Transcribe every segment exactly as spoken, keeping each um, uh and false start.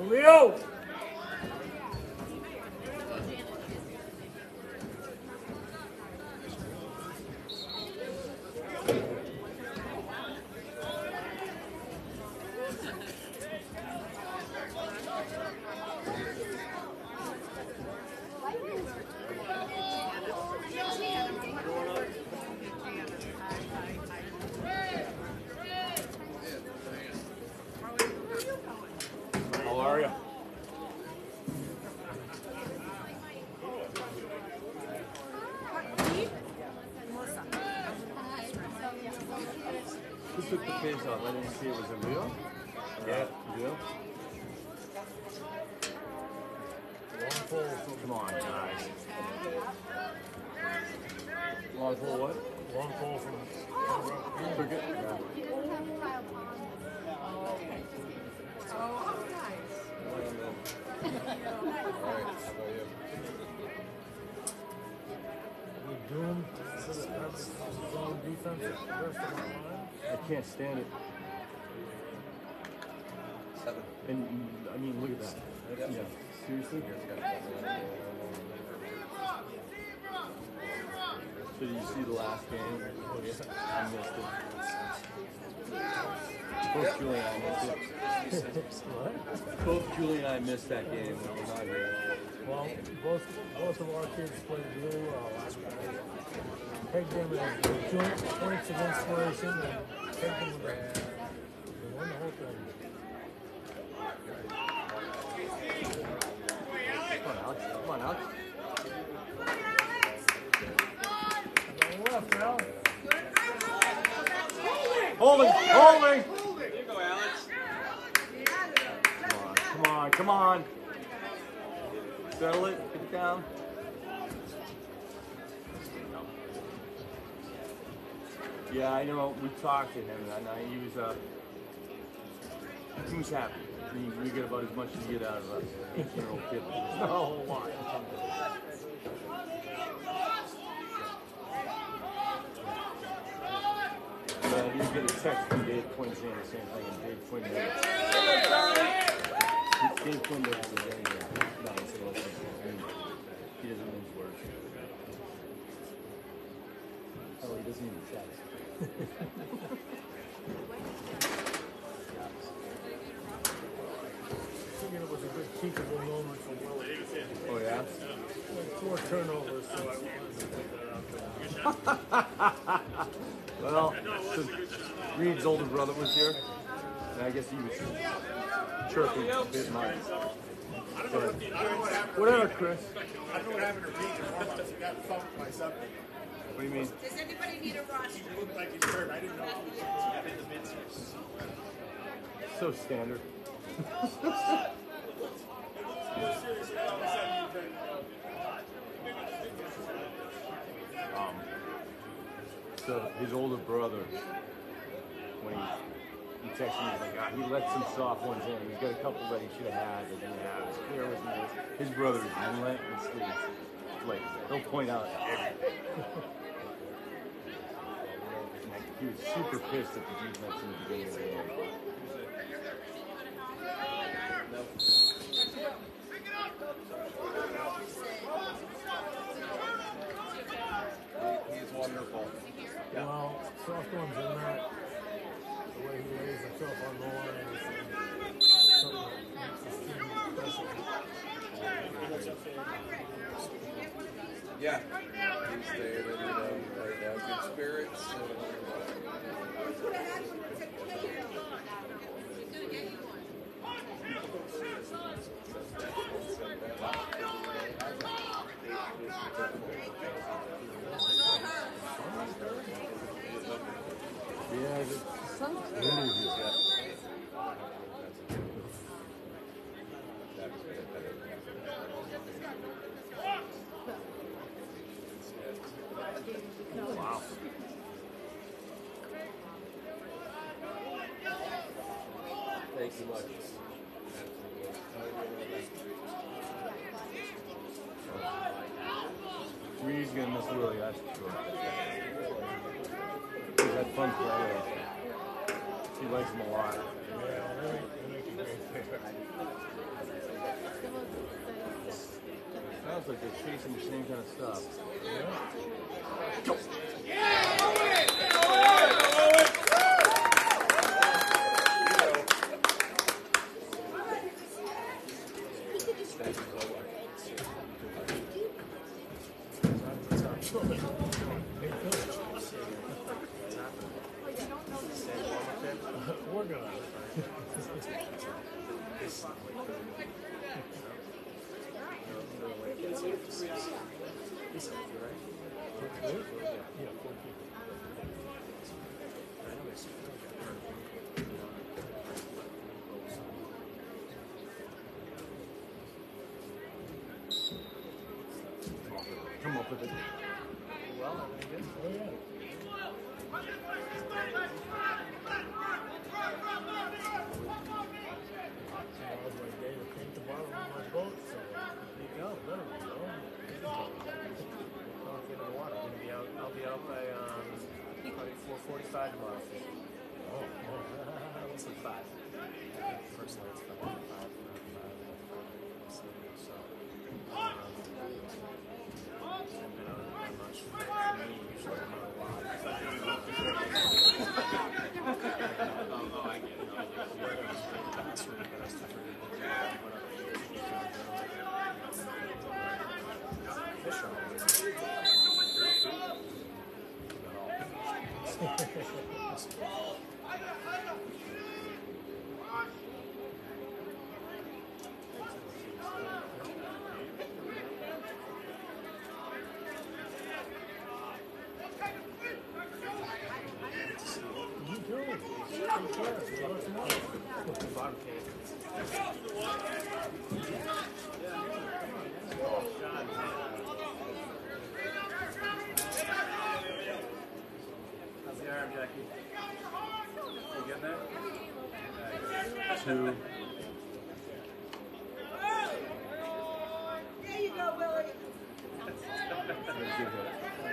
Leo! How are you? Who took the face off? I didn't see it. Was it real? Yeah. Real? Long pole. Come on, guys. Long pole what? Long pole from cricket. Yeah. Oh, nice. Alright, how about you? We doomed to the zone defense the rest of our line. I can't stand it. Seven. And I mean, look at that. Yep. Yeah. Seriously? So did you see the last game? Oh, yeah. I missed it. Both Julie and I missed it. What? Both Julie and I missed that game when we were not here. Well, both both of our kids played really well last night. Pegged them as joint points of inspiration and pegged them with they won the whole thing. Come on, Alex. Come on, Alex. Go left, Al. Holding! Holding! There you go, Alex. Come on, come on, come on. Settle it, get it down. Yeah, I know. We talked to him that night. He was, uh, he was happy. I mean, we get about as much as you get out of an eighteen-year-old kid. It's not a whole lot. Yeah, I did get a text from Dave Quinn saying the same thing, and Dave Quinn did. Dave Quinn did the same thing. No, it's a little bit. He doesn't mince words. Oh, he doesn't even text. Thinking it was a good teachable moment for Willie. Oh, yeah? Like four turnovers. Well, so Reed's older brother was here, and I guess he was chirping a bit much. Whatever, Chris. I don't know what happened to Reed in warm-ups. He got thumped by something. What do you mean? Does anybody need a roster? He looked like he's hurt. I didn't know if he was in the midst. So standard. um, so his older brother, when he he texted me, he's like, ah, he let some soft ones in. He's got a couple that he should have had that he didn't have. His clear was nice. His brother is relentlessly like he'll point out everything. Like, he was super pissed at the defense in the beginning of the game. He, he's wonderful. Yeah. Well, soft ones are not the way he lays himself on the line. Is something that makes his team impressive. Yeah. He's staying in, you know, right now, good spirits. Yeah, the sun's yeah. Wow. Thank you much. Reed's gonna miss Willie, that's for sure. He's had fun playing with him. He likes him a lot. Yeah, they make, they make a great player. Sounds like they're chasing the same kind of stuff. We're gonna. Come up with it. Well, I think it's, oh, yeah. I was like, they would paint the bottom of my boat, so there you go, literally, you know. I'll get in the water. I'm gonna be out, I'll be out by, um, probably four forty-five tomorrow. Oh, oh. Let's say five. First light's five, five, five, five, so, um, I've been out that much. For me, usually I'm out a lot. Oh, I get it. I get it. The other one's pretty fast for me, but I still forget to do that. Fish are always bottom cave. How's the arm, Jackie? You getting there? Two. There you go, Willie. Very good hit.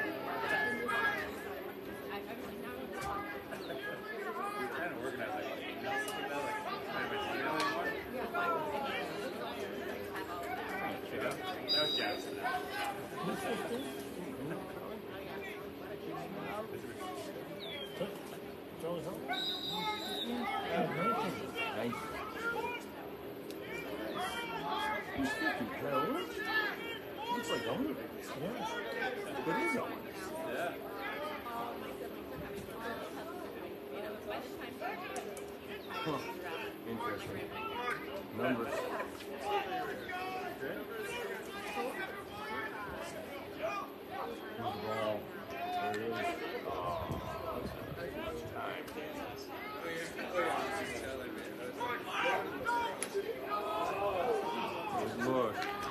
You're trying to organize like something like that, like kind of a deal anymore. Yeah. That was gas. Nice. He's fifty. Is that orange? Looks like orange. Yeah. It is orange. Yeah. Huh. Interesting. Numbers. Here's the ball. There it is. There's more.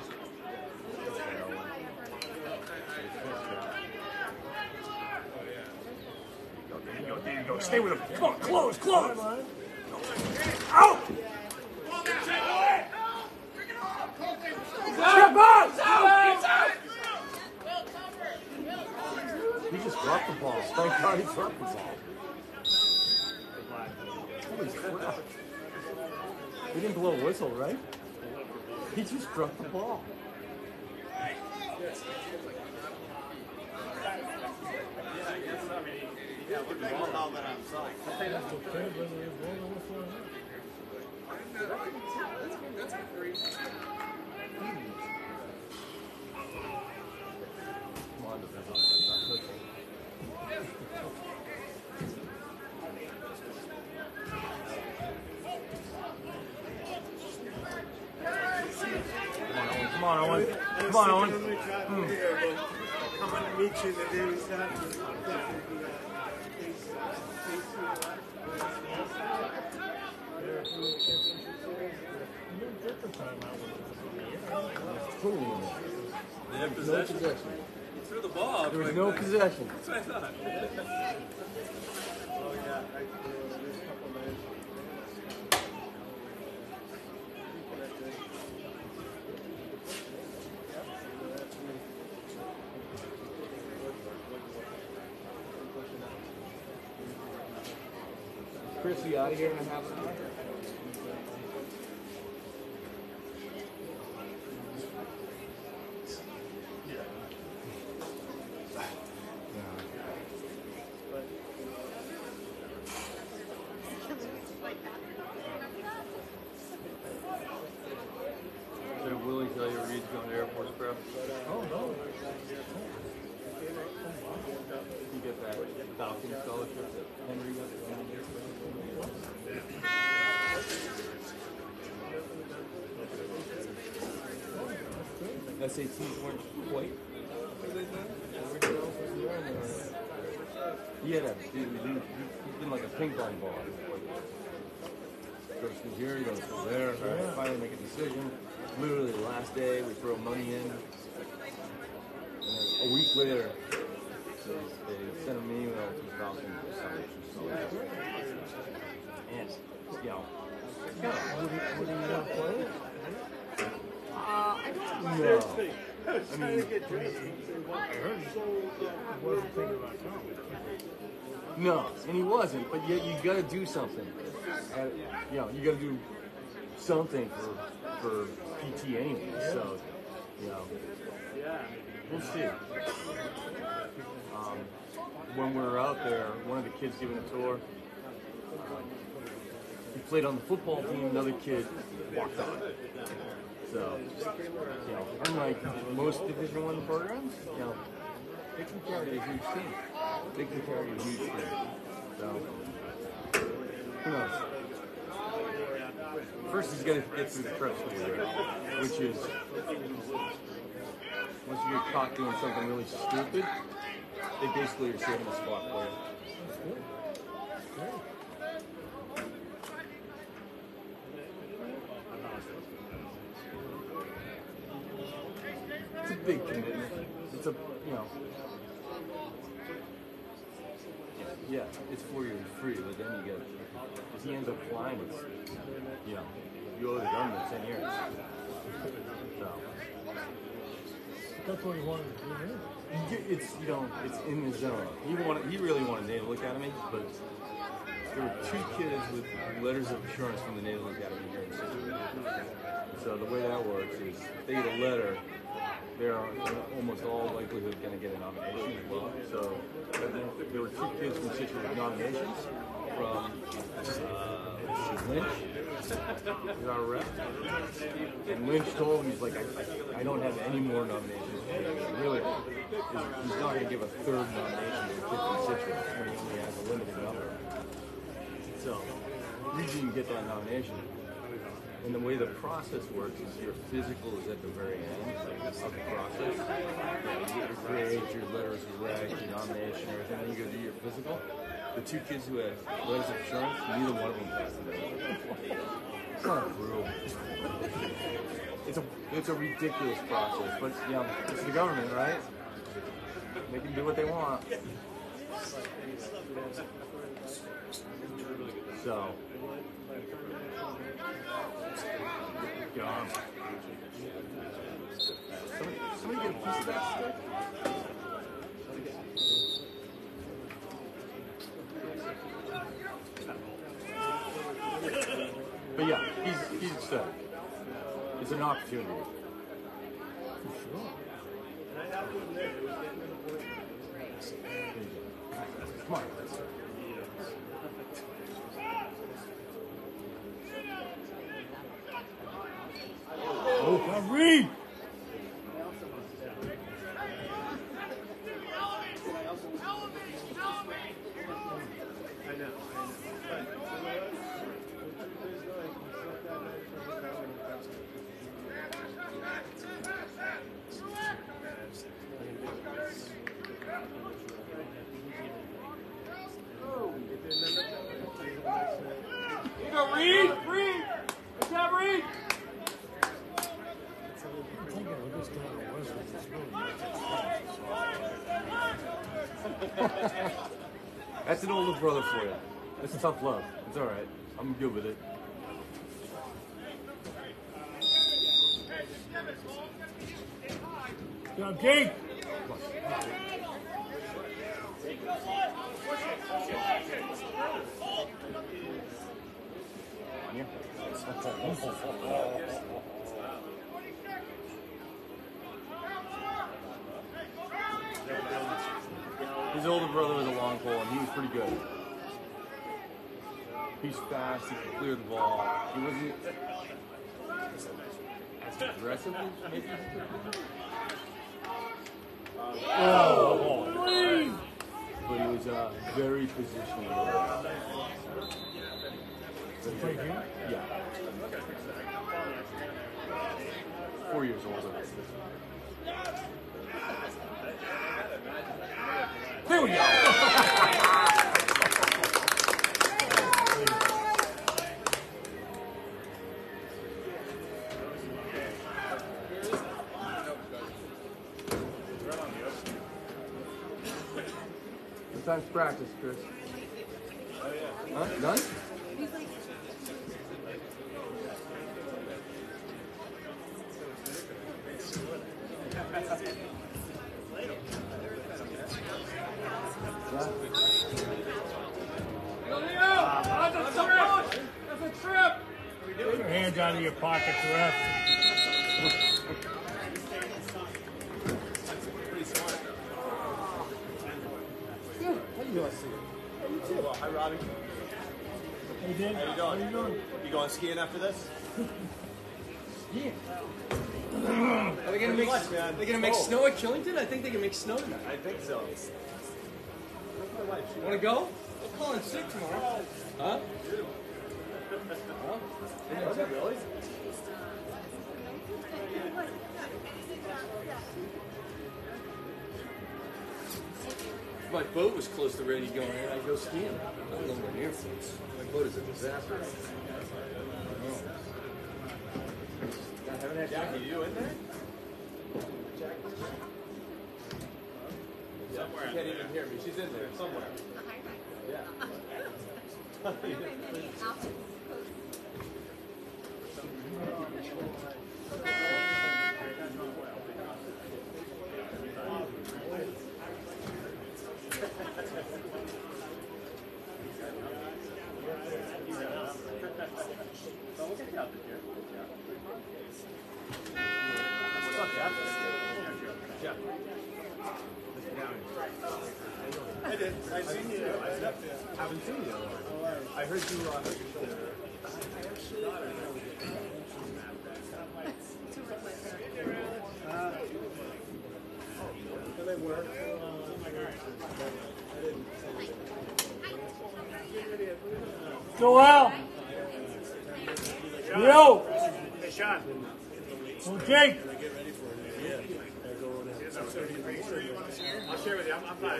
There you go, there you go. Stay with him. Come on, close, close. Out! Step out! He just dropped the ball. Thank God he dropped the ball. Holy crap. He didn't blow a whistle, right? He just dropped the ball. Yeah, look at the ball now that I'm selling. That's okay, whether they blow the whistle or not. That's a great. Come on, defense. That's not cooking. Come on, Owen. Come on, Owen. Come on, Owen. Coming to meet you the day we started. Totally in there. They have No possession. possession. He threw the ball. There was like no that. possession. That's what I thought. Oh yeah, I there's a couple minutes. Chris, you out of here in a half an hour? Falcon scholarship that Henry got. S A Ts weren't quite. He had a, he, he, he's been like a ping pong ball. Goes from here, goes from there. All right, finally make a decision. Literally the last day, we throw money in. And then a week later, they, they sent him an email to Falcon for scholarship. And, you know, yeah. Would he, would he not play? Uh, I don't know. I was trying to get dressed. I heard he wasn't thinking about college. No, and he wasn't, but yet you gotta do something. Uh, you know, you gotta do something for for P T anyway, so, you know, we'll see. Um, when we were out there, one of the kids giving a tour, he played on the football team, another kid walked on. So, you know, unlike most Division One programs, you know, they can carry a huge team. They can carry a huge team. So, who knows? First, he's got to get through the prep school year, which is, once you get caught doing something really stupid, they basically are saving a spot for you. It's a big commitment. It's a, you know, yeah, it's four years free, but then you get, if he ends up flying, it's, you know, you owe the government ten years. So. That's what he wanted to do, anyway. It's, you know, it's in the zone. He wanted, he really wanted Naval Academy, but there were two kids with letters of assurance from the Naval Academy here in Cincinnati. So the way that works is they get a letter, they're in almost all likelihood going to get a nomination as well. So there were two kids from Cincinnati with nominations from uh, Lynch, who's our rep. And Lynch told him, he's like, I, I, I don't have any more nominations. Really, he's not going to give a third nomination to a kid from Citrus when he only has a limited number. So, you can get that nomination. And the way the process works is your physical is at the very end of the process. Yeah, you get your grades, your letters of rec, your nomination, everything. Then you go do your physical. The two kids who had letters of assurance, neither one of them passed the It's not brutal. It's a it's a ridiculous process, but you know, it's the government, right? They can do what they want. So. God. Somebody, somebody get a piece of that stick? But yeah, he's he's excited. It's an opportunity. For sure. Come on. Oh, Kyrie! I know, You go, Reed! Reed! What's that, Reed? That's an older brother for you. That's tough love. It's all right. I'm good with it. Go, Gate! His older brother was a long pole, and he was pretty good. He's fast, he can clear the ball. He wasn't as aggressive as maybe he could have been. Oh! But he was, uh, positioning. Played you? Yeah. Four years older. There we go. Sometimes practice, Chris. Huh? Done? Get your hands out of your pockets, ref. Hi, Robbie. Hey, Dan. How you doing? How you doing? You going skiing after this? Are they gonna make? much, man. They gonna make Oh. snow at Killington? I think they can make snow tonight. I think so. Want to go? We'll call in sick tomorrow. Huh? Was it really? If my boat was close to ready to go in, I'd go skiing. I'm nowhere near close. My boat is a disaster. I haven't had Jackie. You in there? Somewhere. She can't even hear me. She's in there somewhere. Yeah. What's up, Jeff? Jeff. I did. I seen you. I haven't seen you. I heard you. Uh, heard your shoulder. They work. Go out. Yo. Hey, Sean. Oh, Jake. I'll share with you. I'm, I'm fine.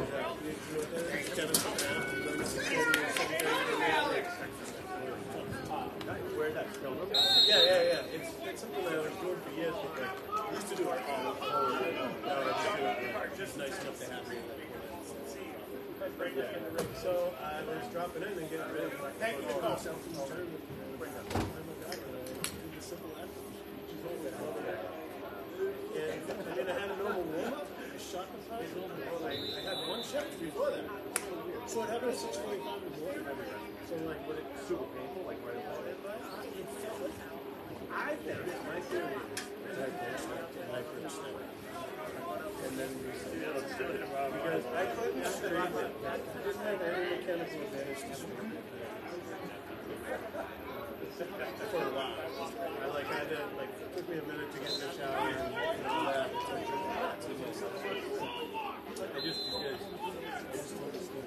Where that? Yeah, yeah, yeah. It's, it's something that I was doing for years. But like, we used to do it all the time. Now I just do it. Just nice enough to have me. So I was dropping in and getting ready to like, hey, oh, oh, bring that. Oh my God. The simple act. And I mean, I had a normal warm up. Shot the prize. I, I had one shift before that. So it happened at six forty-five in the morning. So like, was it super painful? Like right about it? It felt. I think my theory is I did snap and I couldn't snap. And then we because I couldn't straight it. I didn't have any mechanical advantage to swim. For a while. I like I did like it took me a minute to get in the shower and all that. I just because I just understood.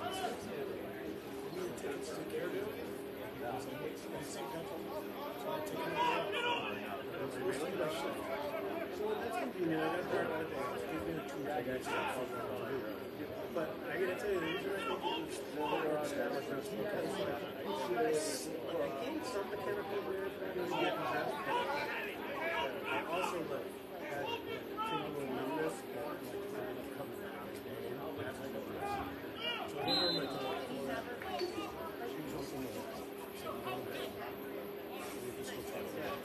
Takes to care of it. I was like, hey, so I take that from me. So I take it out. I was really my shift. So that's convenient. I got there about a day. It gives me a truth. I got you. But I gotta tell you, the reason I think it was more around that was just because I gained some mechanical advantage when getting dressed. I also like had tingling numbness that like kind of coming out as I got dressed. So I remember my dog. She was also my dog. So I'm going back. We just go talk about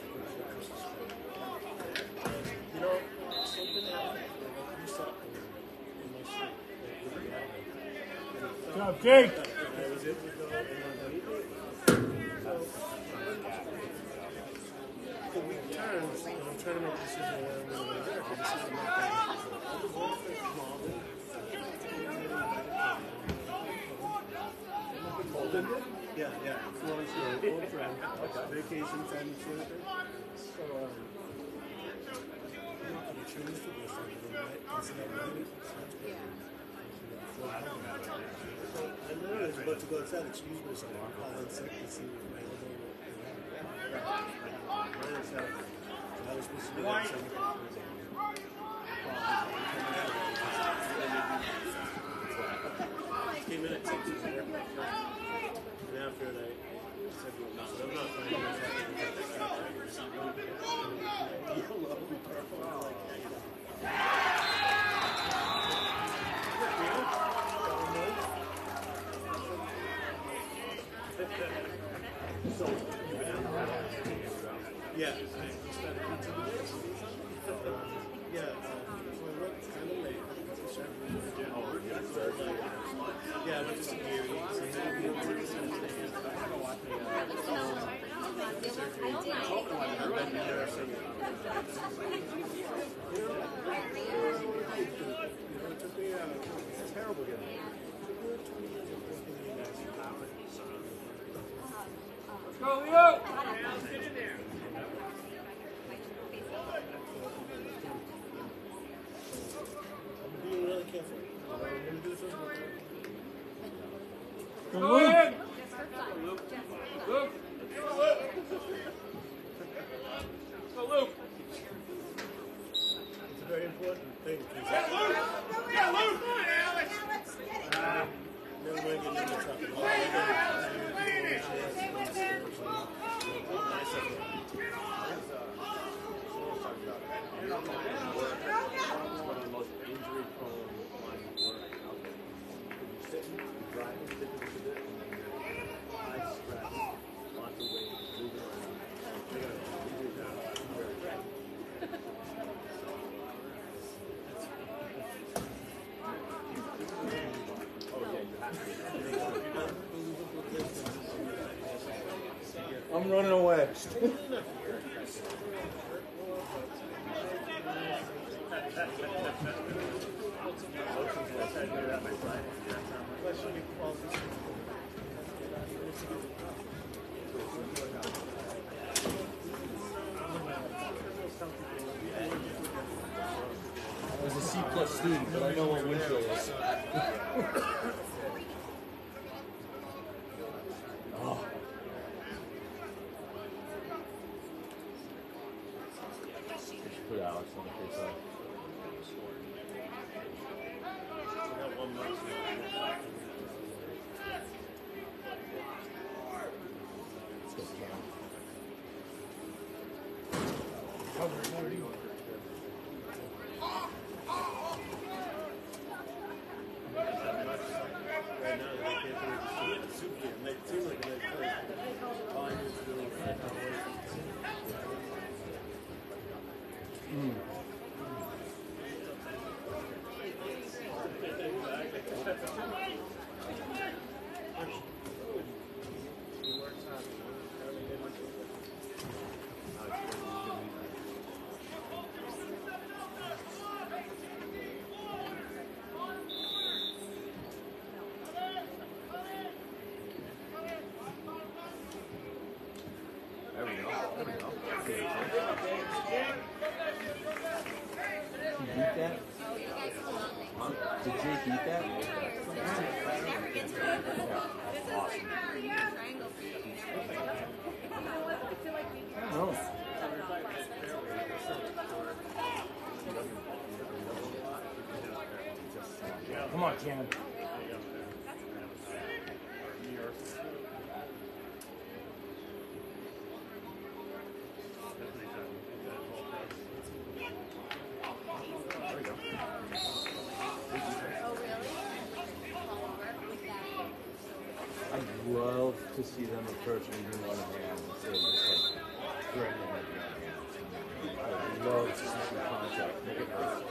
it. You know, something happened. Like you saw in my sleep. Good job, Jake. I was able to go and the week turns, and I'm trying to make a decision where I'm going to go there. This is my thing. I was going for Malden. Malden? Yeah, yeah. So it's an old friend. Vacation friend, sort of thing. So, um, I'm not going to choose to go something, right? Isn't that right? So, I was about to go outside, excuse myself, I'll call in sick to see if my elbow will. Mine is out. I was supposed to be outside. Came in at six, and after that, I said, well, I'm not finding this yeah, I just got a pizza today. Yeah, uh, so I went kind of late. Yeah, I went to see Gary. Terrible game. Let's go, Leo! Being really careful. I'm going to do the first one. Go in! Luke! Luke! Go, Luke! It's a very important thing. Yeah, Luke! Yeah, Luke! Come on, Alex! Uh, never mind getting into trouble. One of the most injury-prone lines of work out there. You're sitting, you're driving, sticking to it, and then you're high stress, lots of weight, moving around. You're gonna injure down. Very bad. Oh yeah, you have to. I'm running away. I was a C plus student, but I know what windshield is. Oh. Just put Alex on the face off. There we go. There we go. Did you beat that? Huh? Did Jake beat that? Awesome. No. Come on, Cam. I'd love to see them approach me doing one hand instead of just like threatening at the other hand. I would love to see some contact. Make it hurt.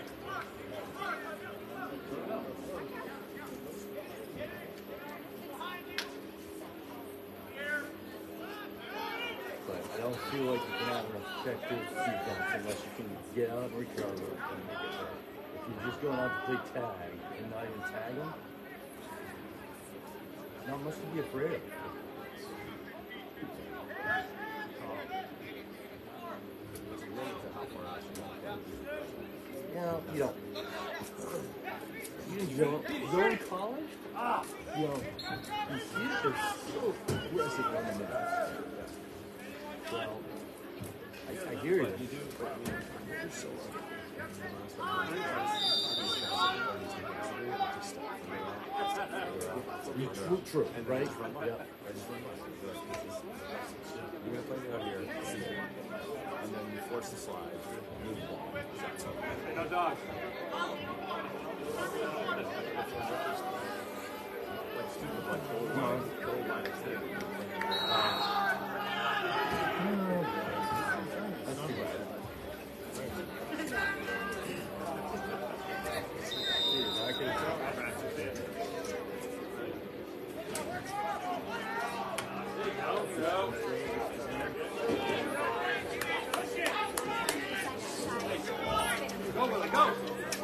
But I don't feel like you can have an effective defense unless you can get out and recover and make it hurt. If you're just going out to play tag and not even tag them, not much to be afraid of. Yeah, you don't. You didn't go, go in college? You know, you see it, they're so aggressive on the net. Well, I, I hear you. You do, but I mean, you're so You true, true, right? Yeah. Yeah. You're gonna play it out here, and then you force the slide, move the ball, shots up. Hey, no dog. Like stupid, like goal line, goal line is there. That's too bad. Dude, I could tell. Go. Go, Willie, go.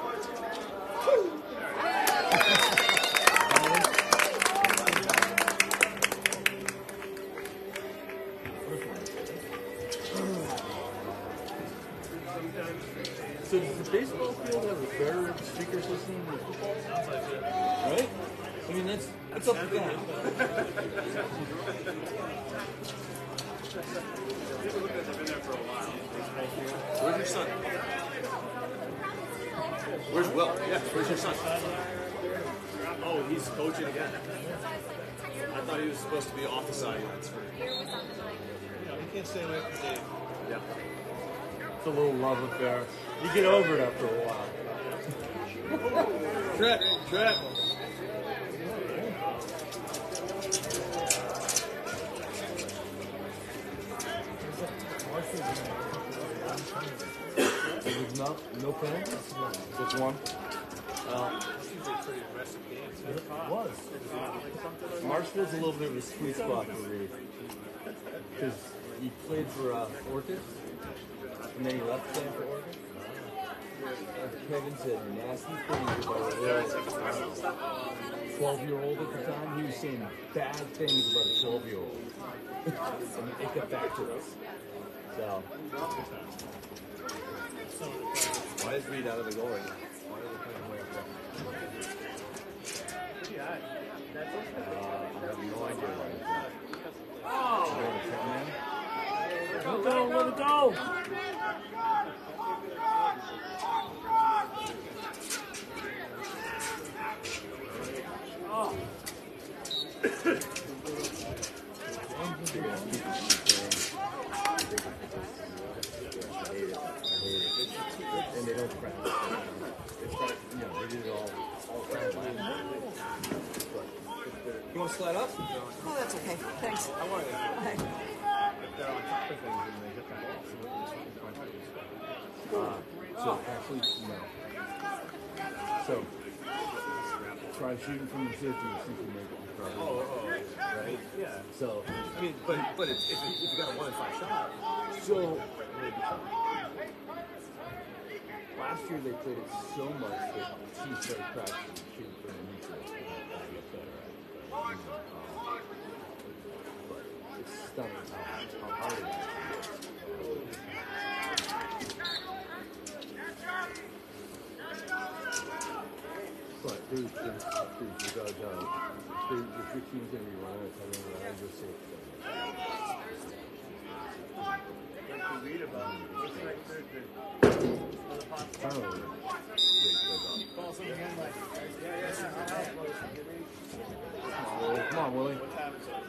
So does the baseball field have a better speaker system than football? Right? I mean, that's that's up to them. People look like they've been there for a while. Where's your son? Where's Will? Yeah, where's your son? Oh, he's coaching again. I thought he was supposed to be off the sidelines for. You can't stay away from Dave. Yeah. It's a little love affair. You get over it after a while. Trip, trip. There's no, no penalties? Just one? Well, These are pretty aggressive games. it was. Marshfield's a little bit of a sweet spot for Reed. Because he played for uh, Orchid, and then he left playing for Orchid. As Kevin said, nasty things about a little twelve-year-old at the time. He was saying bad things about a twelve-year-old. And it got back to us. So, Why is Reed out of the goal right now? Why are they playing way up there? Pretty high. That's uh, I have no idea why. Oh! Let it go, let it go! And they don't practice. It's not, you know, they did it all, all time. You want to slide up? Oh, that's okay. Thanks. I want to. Bye. If they're on top of things and they hit the ball, so what Uh, so actually, no. So, try shooting from the fifty and see if you make it. Oh, oh, Right? Yeah. So, I mean, but but if, if, if you got a one in five shot, so last year they played it so much that she started practicing shooting from the neutral. And I get better at it. But, um, but it's stunning how, how hard it is. But there's, there's, there's without a doubt, there, if your team's going to be running a ten run run, you'll see it. you read about it. What's next Thursday? Turnover. Call something in like, yeah, yeah, sure. Come on, Willie. Come on, Willie. What time is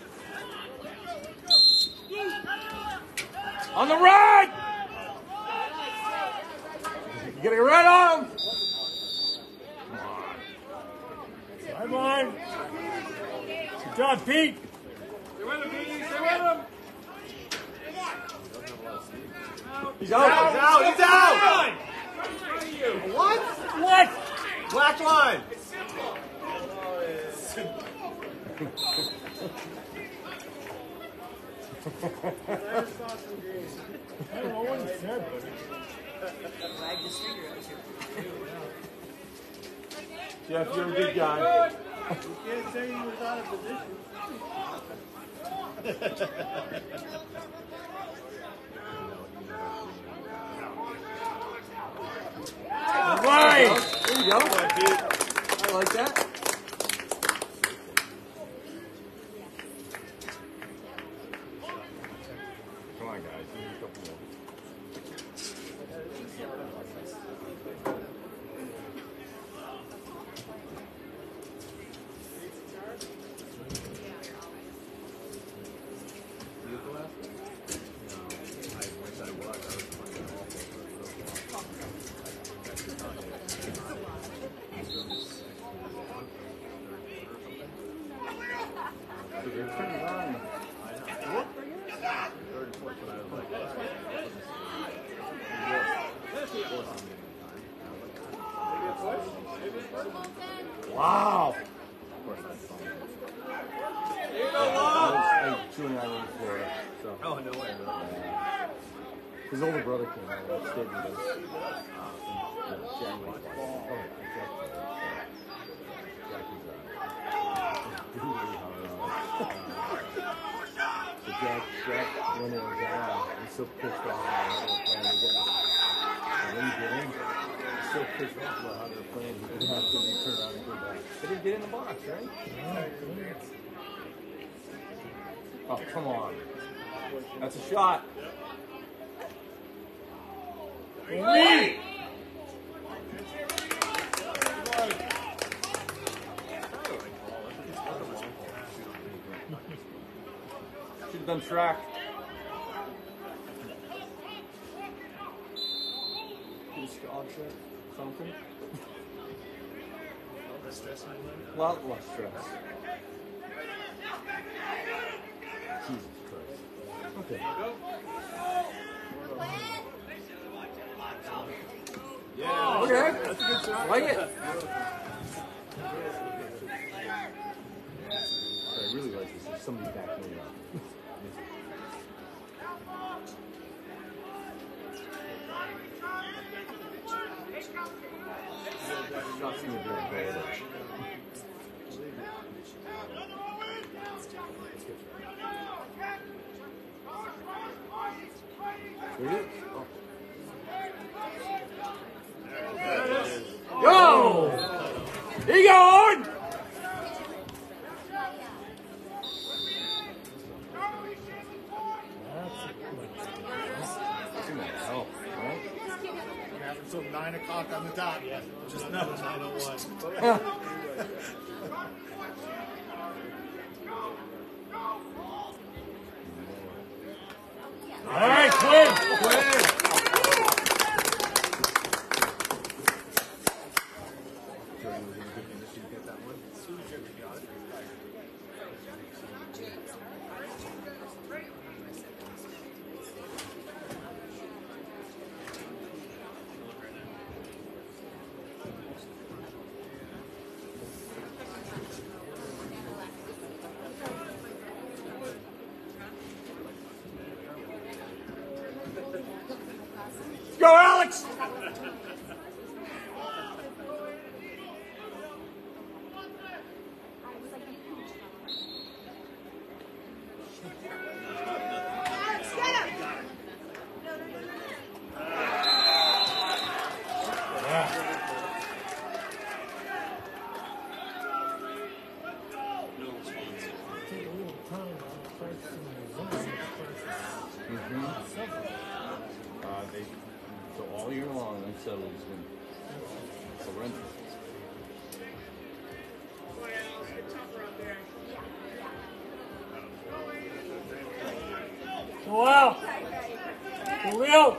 it? On the right! You gotta get right on him! Sideline! Good job, Pete! Stay with him, Pete. Stay with him. He's out! he's out, he's out! What? What? Black line! I don't know what he said, but Wagged his finger at you. Jeff, you're a good guy. You can't say he was out of position. Right! There you go. I like that. So they're turning on. Third and fourth, but I was like, all right. Wow. Of course, I saw him. I was Julie and I were in Florida, so. Oh, no way, really? His older brother came out and stayed with us. Uh, from January. Oh, exactly. Jackie's uh, brutally hard on. So Jack, Jack went in and down. He's so pissed off about how they're playing against. And when he get in, he's so pissed off about how they're playing. He didn't have to turn around and go back. They didn't get in the box, right? Oh, come on. That's a shot. Lee! Should have done track. Get a scholarship, something. A lot less stress. Jesus Christ. Okay. Yeah, Okay. that's a good shot. Like it. What I really like this is somebody backing me up. Shots in the direct goal. There it is. Oh. Go! He going! Oh, right? You have until nine o'clock on the dot. Yeah. Just know it's nine oh one. All right, Quinn! Quinn! Go, Alex! Uh, they, so all year long, unsettled has been horrendous. Wow! For real!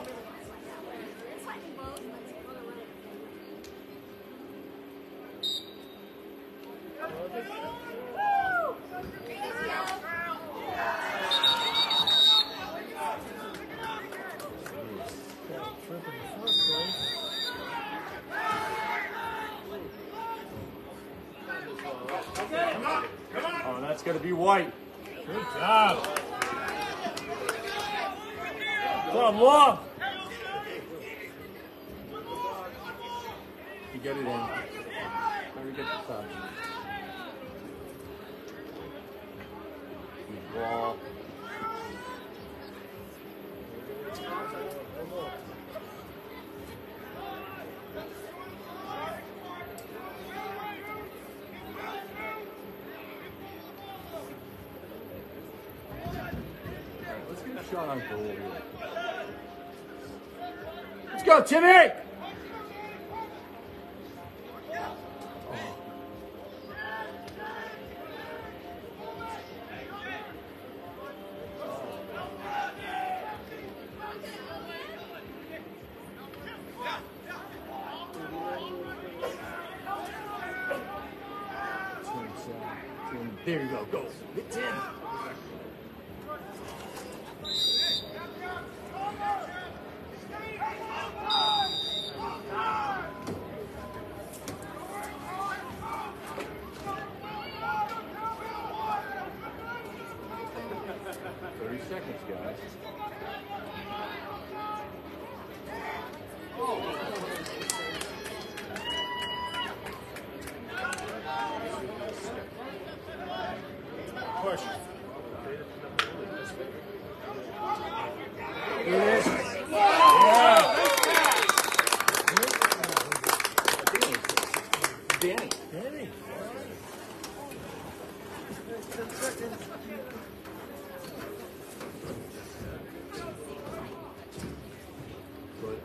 Oh, that's going to be white. Good job. Come on. You get it in. Let me get the touch. Ball. Let's get a shot on goal here. Let's go, Timmy! There you go. Go. It's in. Thirty seconds, guys. Push. It is. Yeah. Danny. Danny. Good.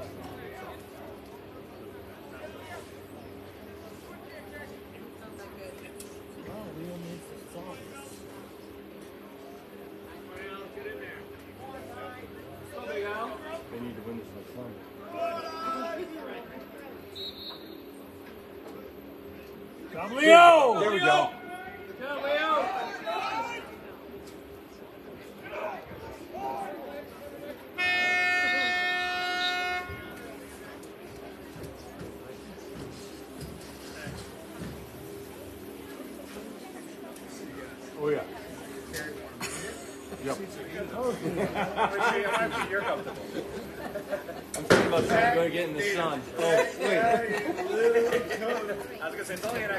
Oh, we don't need the songs. They need to win this next one. Come, Leo! There we go. Oh yeah. Yep. You're comfortable. I'm thinking about trying to go get in the sun. Oh, wait. I was gonna say it's only an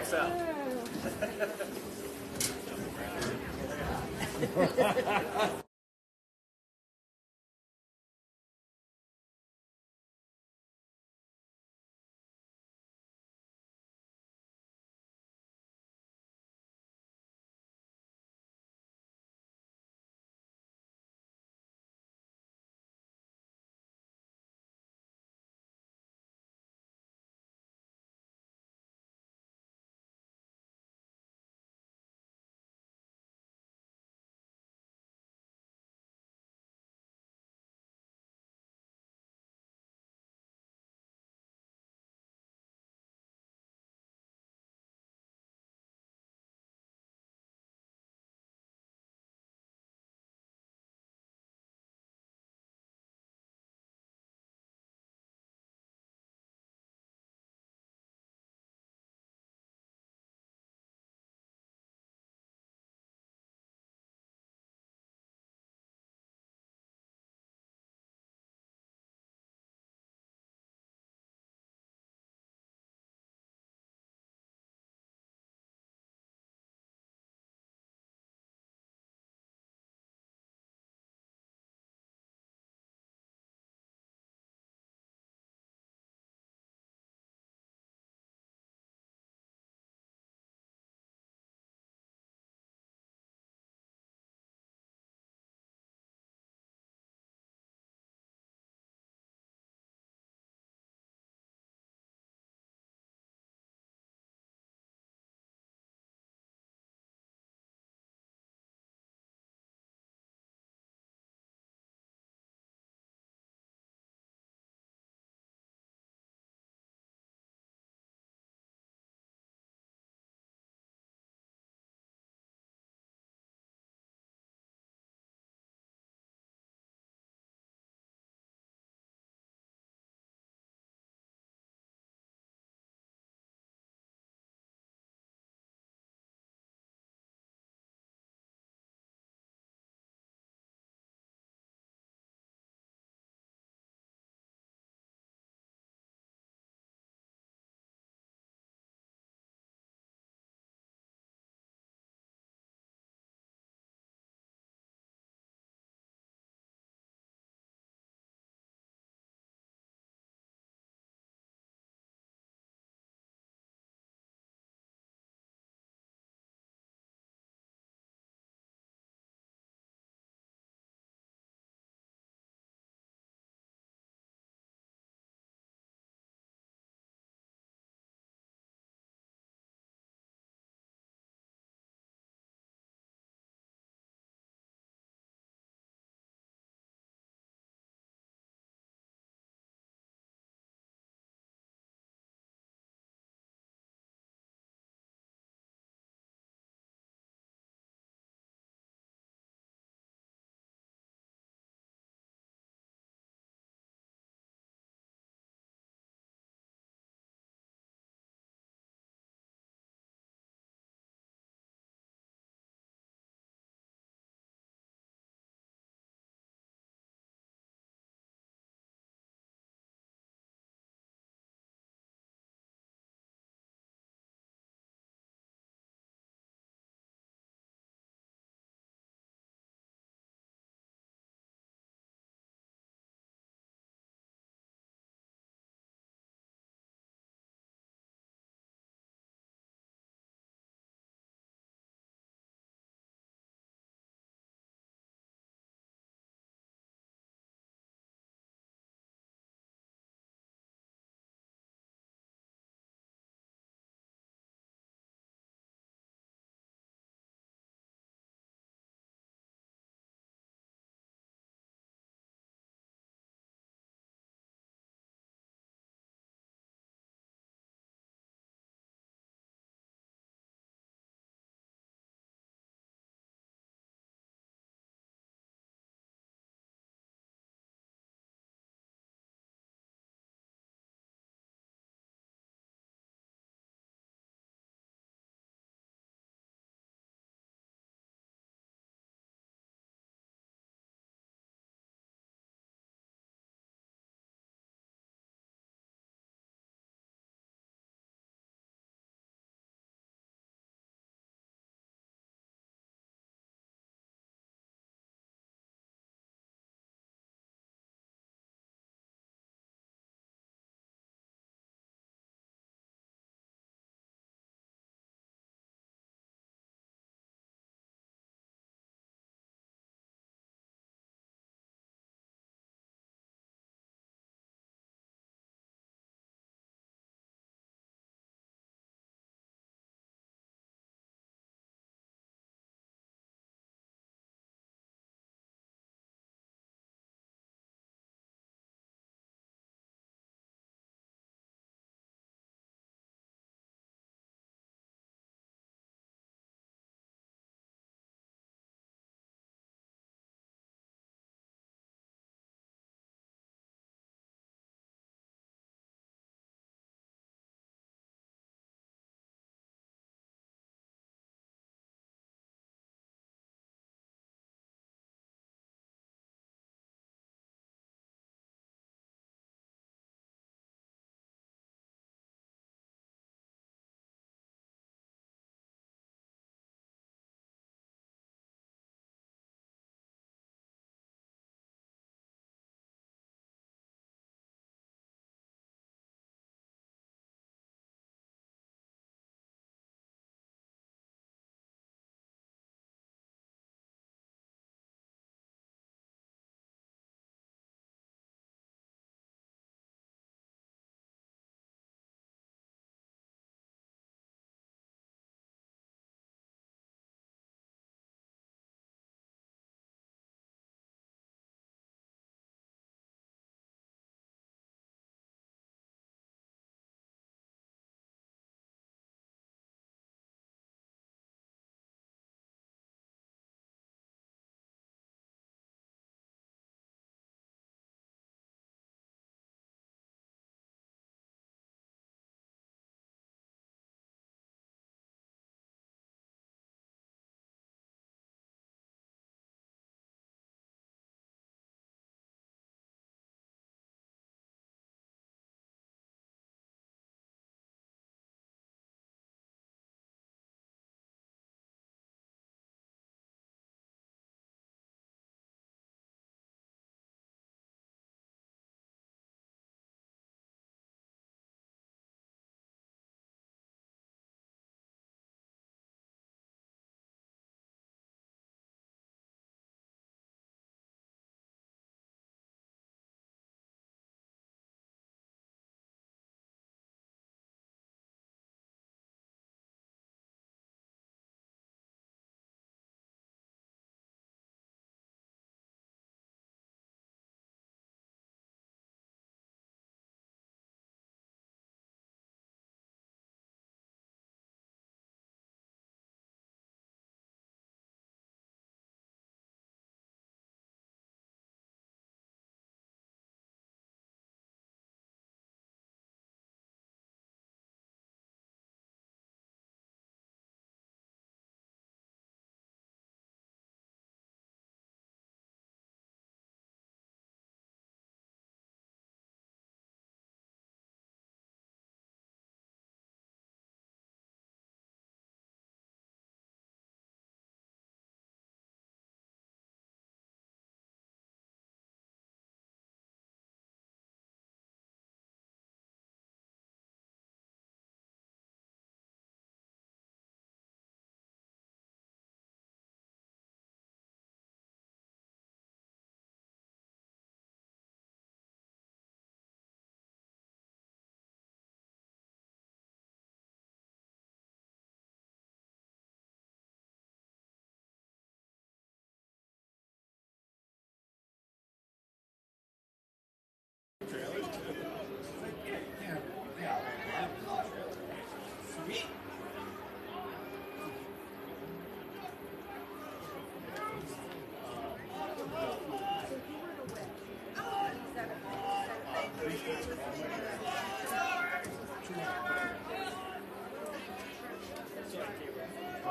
X L.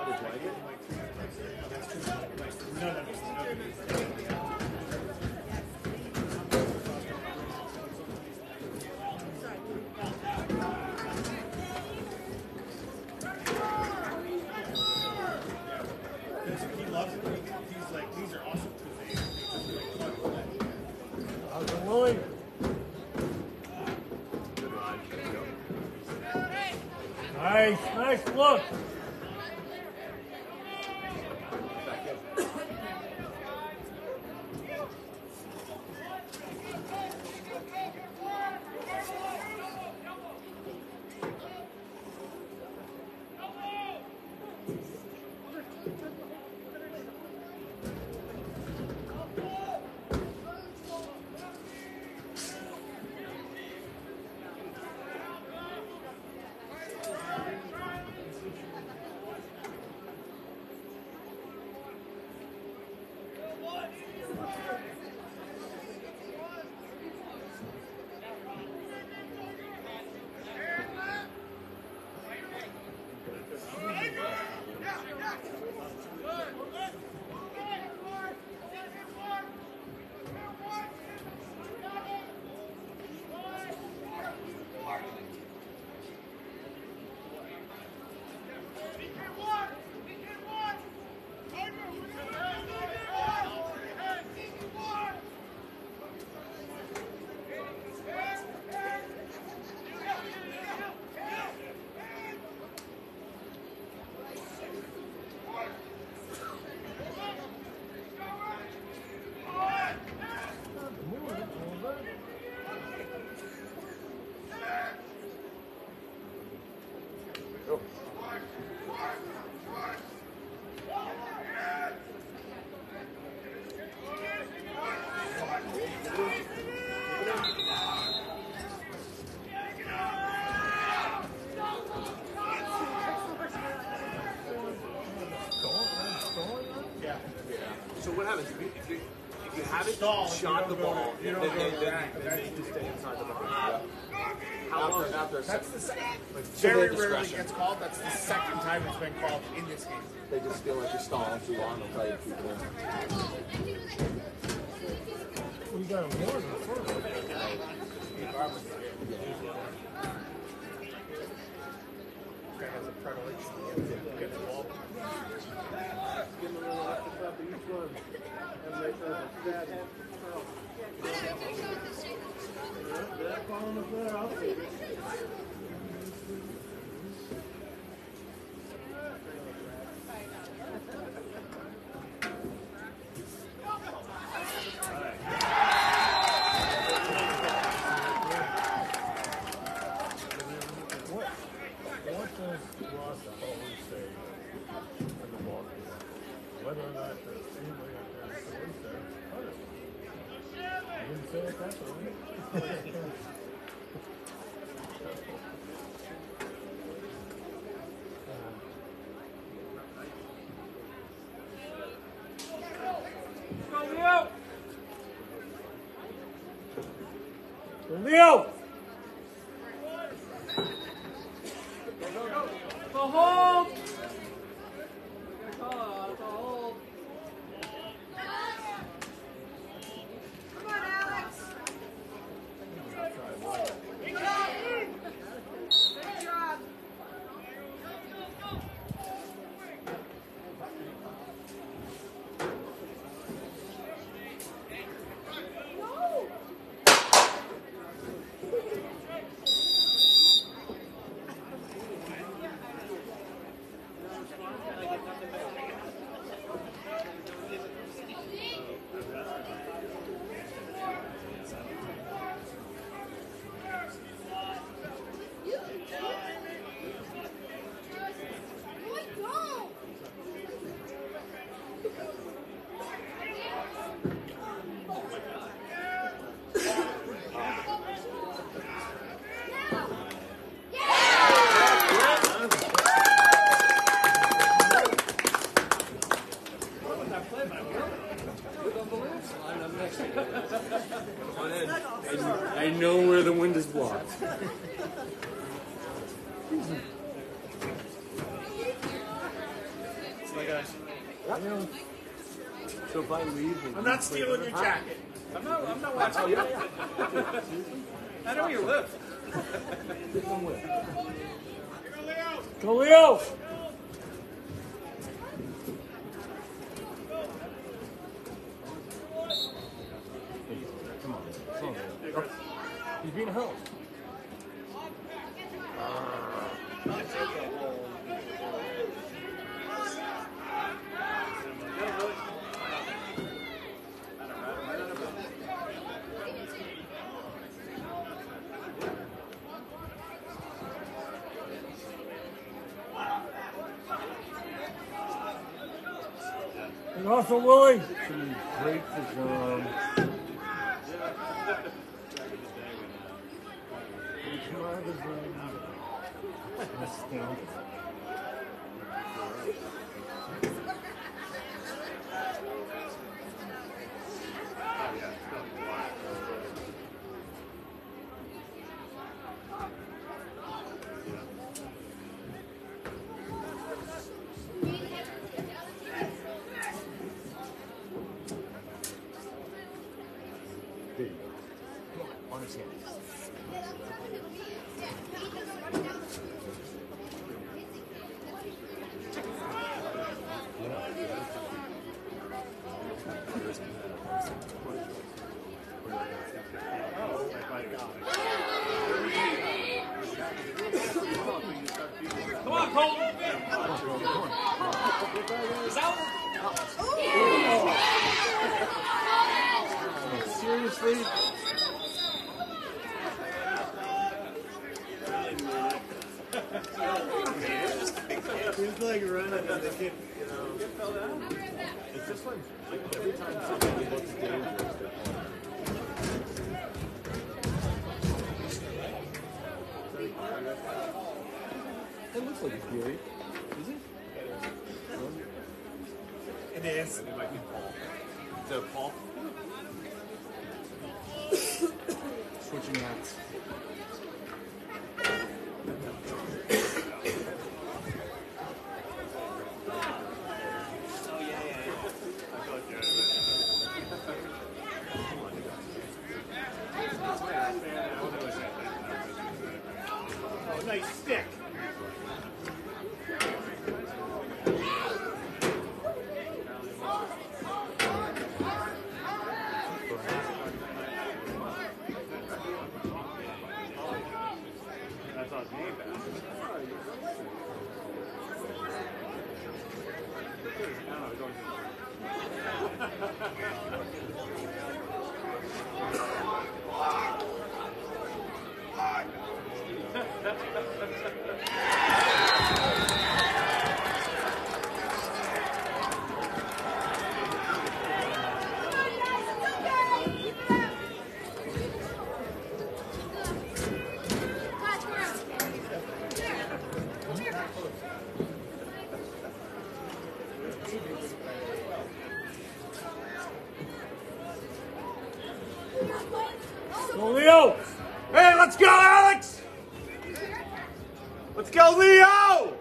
No, no, no. He loves it. He's like, these are awesome because they, they just like plug away. How's it going? Nice, nice look. So what happens if you, if you, if you haven't Stall, shot you the don't go ball, to- you then, don't then, go then, back. then they just stay inside the ball? How long after a That's second? the second. Like, Very their rarely discretion. gets called. That's the second time it's been called in this game. They just feel like you're stalling too long. They'll tell you to keep going. We got him more than first. Guy has a predilection to get the ball. Give them a little off the top of each one. And they start to stab it. Yeah, that column is there, I'll take it. What, what does Ross always say in the ball game? Whether or not there's anybody out there that always says, cut it. He didn't say it that way. Leo! The hold! We're gonna call it, the hold. Come on, Alex. Good job. No. I know where the wind is blocked. guys. So if I leave, and I'm not stealing your jacket. I'm not, I'm not watching you. I know where you live. Go Leo! Come on, come on, Leo. He's being held. And also, Willie, some great um, on his hand. Come on, Cole. Is that Seriously? He's like running and the kid, you know. It's just like, like every time somebody looks dangerous, they're It looks like it's Gary. Is it? It is. It might be Paul. Is that Paul? Switching hats. Oh, nice stick. That's on me, man. Go Leo! Hey, let's go, Alex! Let's go, Leo!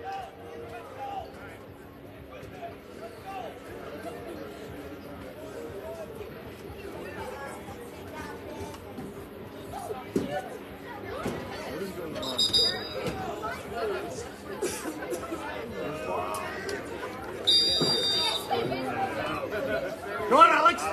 Go on, Alex!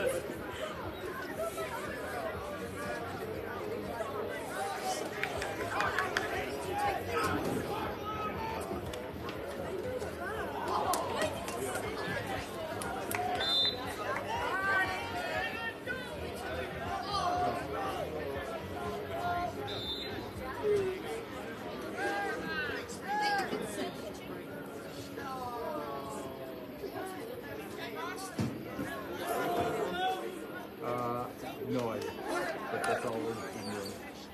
Uh, no idea. But that's all we're doing.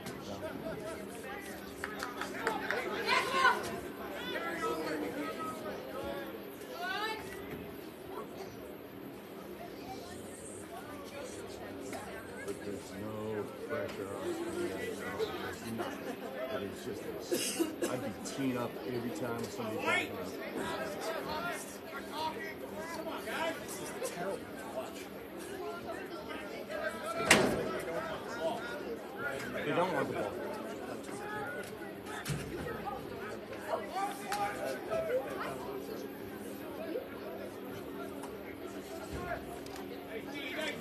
But there's no pressure on me. There's nothing. But it's just, I'd be teeing up every time somebody comes in.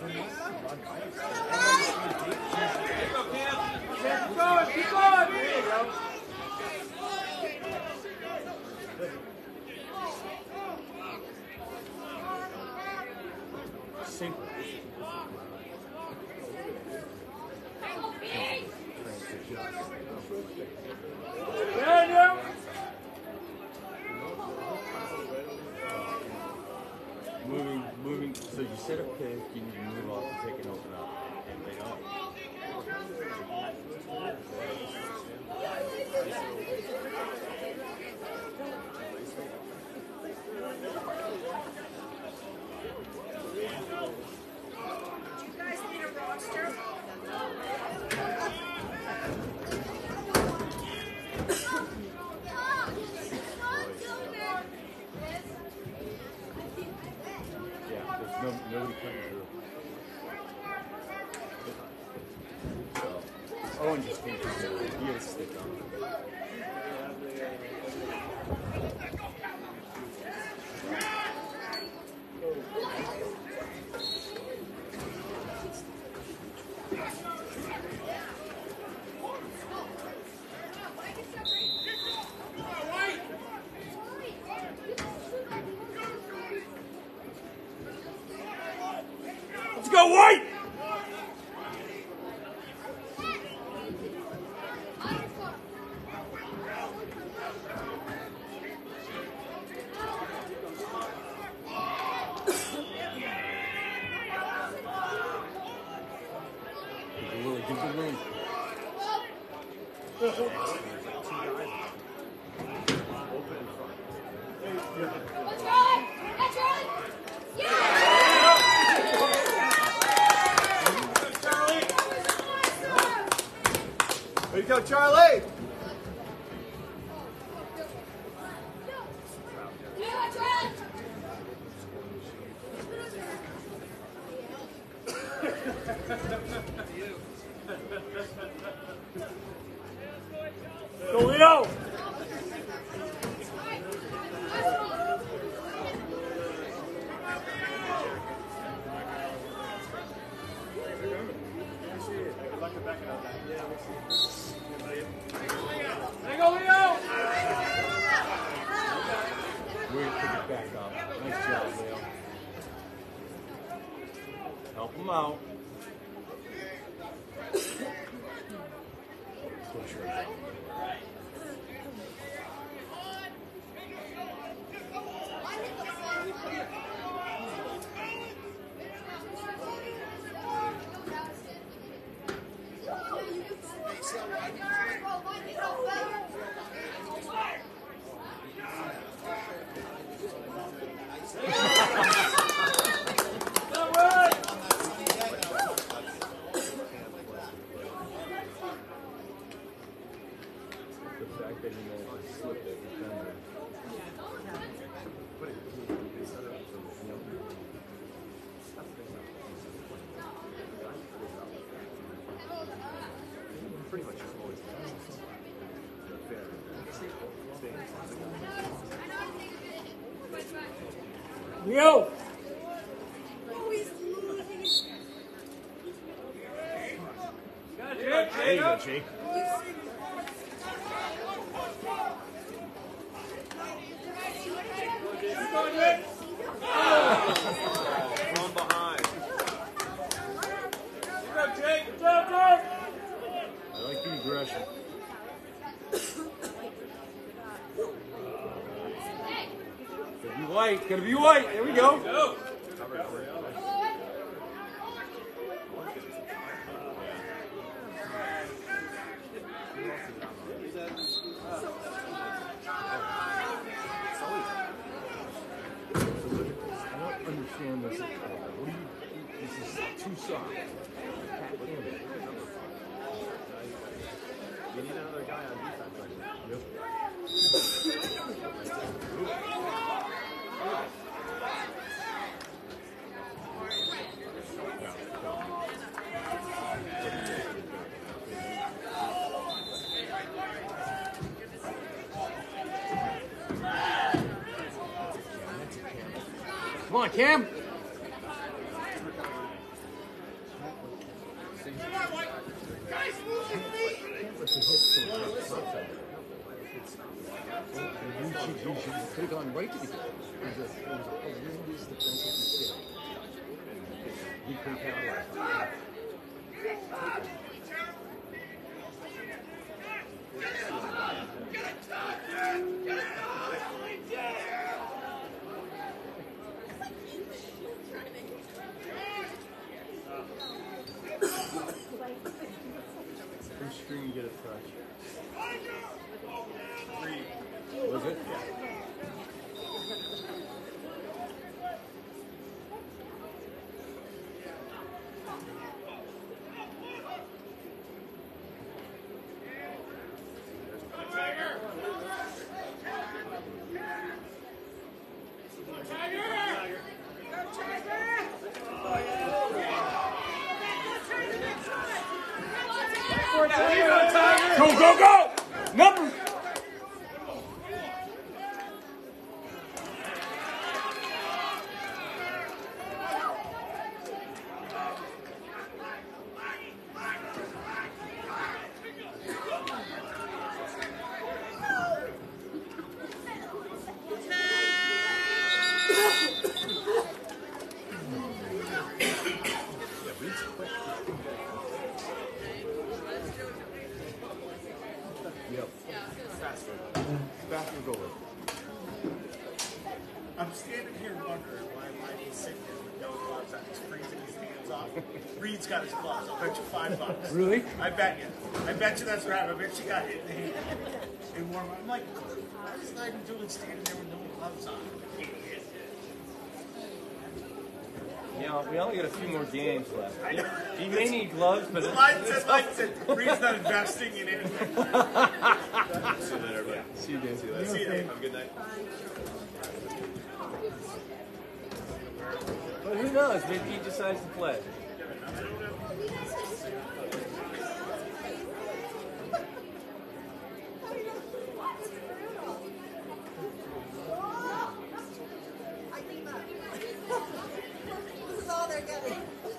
Keep going, keep going! There you go. Sync. Moving, moving. So you set a pick, you need to move off and take an open up. And they don't. You guys need a roster? Yeah, there's no, nobody coming through. So, Owen just came through. He had a stick on. Let's go, White! Give the Willie, give the Willie. Let's run! Let's run! Yeah! Way to go, Charlie! Yeah, let's run! Go, Leo! There you go, Leo! We're going to pick it back up. Nice job, Leo. Help him out. Switch her out. The fact that he knows to slip that defender. Pretty much always Leo! There you go, Jake. From behind. I like the aggression. Gotta be white. Gotta be white. There we go. I don't understand this. What do you? This is too soft. You need another guy on defense right now. Yep. Come on, Cam. gone right to the goal. It was a, it was a horrendous defensive mistake. He couldn't capitalize on it. From screen, get a touch. Was it? Go, go, go! Number. Yep. Faster. Faster goalie. I'm standing here wondering why Mike is sitting here with no gloves on. He's freezing his hands off. Reed's got his gloves. I'll bet you five bucks. Really? I bet you. I bet you that's what happened. I bet you got hit in the hand. And warm up. I'm like, why is Nigel doing standing there with no gloves on? You know, we only got a few more games left. He, he may need gloves, but it's, Line said, Line said, Reed's not investing in anything. See you later, everybody. see you, Dave. See you later. See you, Dave. Have a good night. But who knows? Maybe he decides to play. This is all they're getting.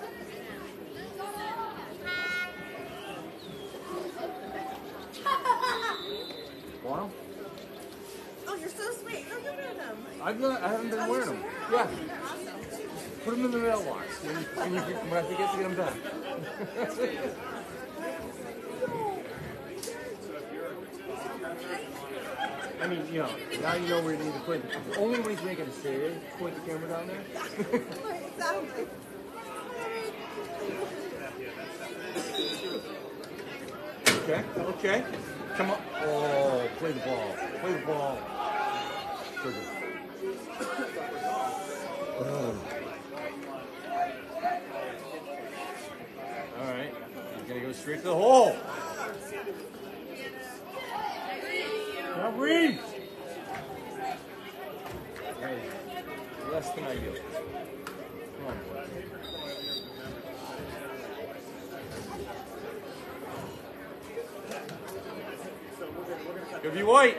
Want them? Oh, you're so sweet. Look at them. I've not, I haven't been wearing them. Yeah. Put them in the mailbox. When you, when, you, when I forget to get them done. I mean, you know, now you know where you need to point. The only way to make a save, point the camera down there. Exactly. Okay, okay. Come on. Oh, play the ball. Play the ball. Trigger. Oh. All right. He's going to go straight to the hole. Now Reed. That is less than ideal. Come on, boy. Could be white.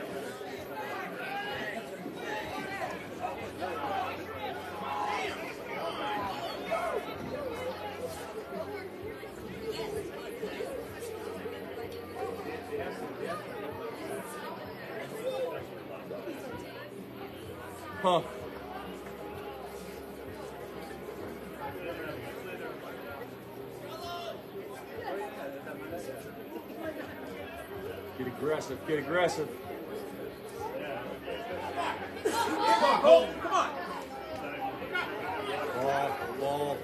Huh. Get aggressive, get aggressive. Come on, Cole, come on. Ball, ball.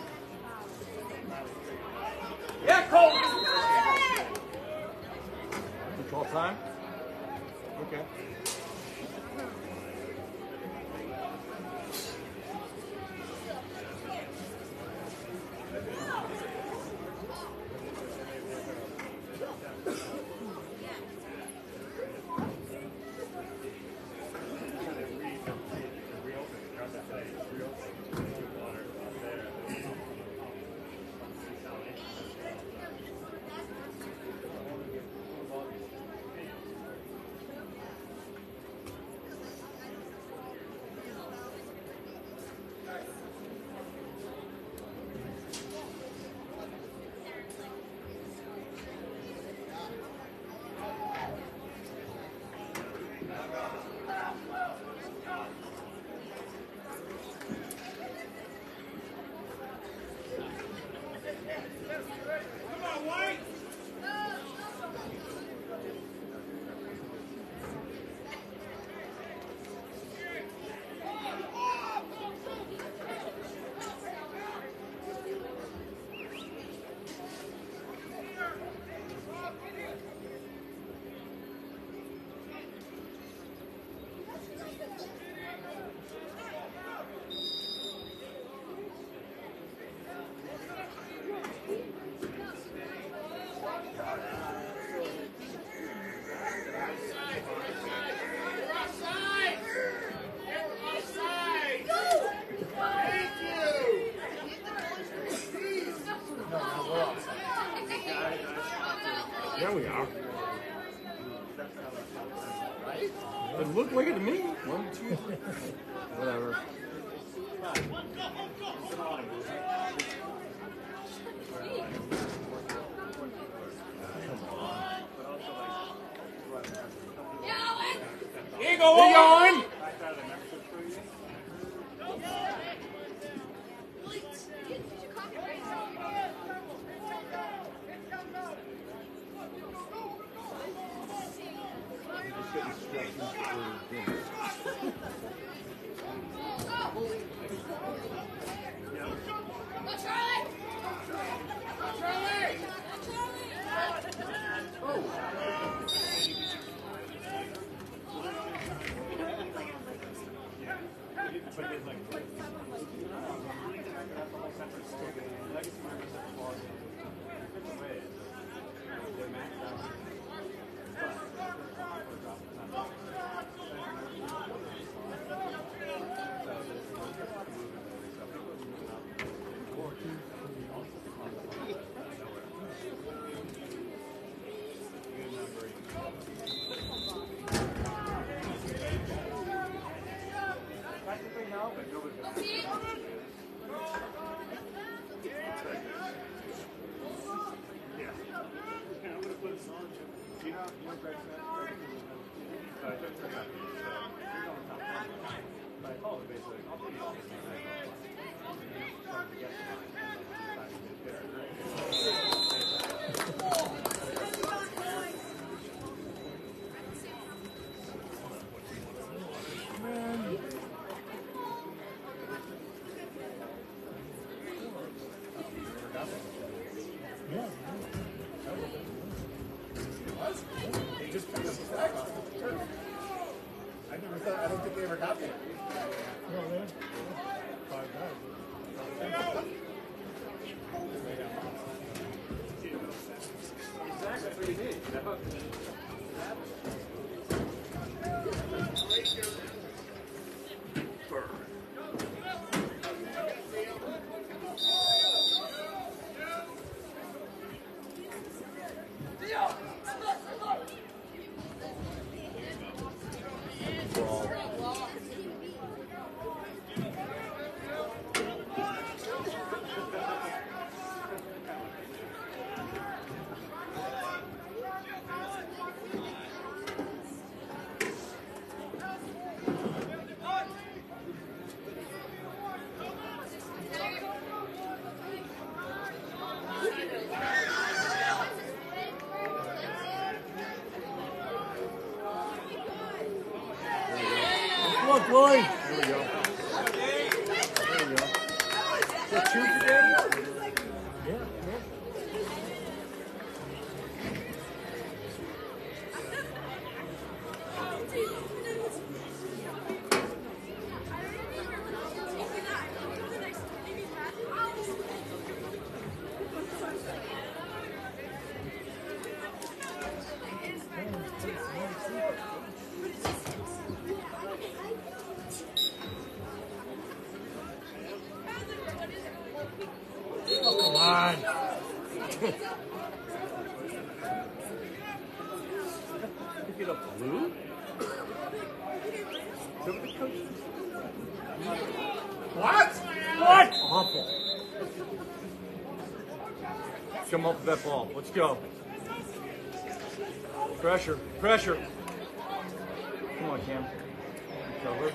Yeah, Cole. You call time? Okay. There we are. It looked like it to me. One, two, whatever. Eagle on! Floyd. There we go. There we go. Is that two for Daddy? Yeah, yeah. Come on. Pick it up blue? What? What? Awful. Come up with that ball. Let's go. Pressure. Pressure. Come on, Cam. Cover.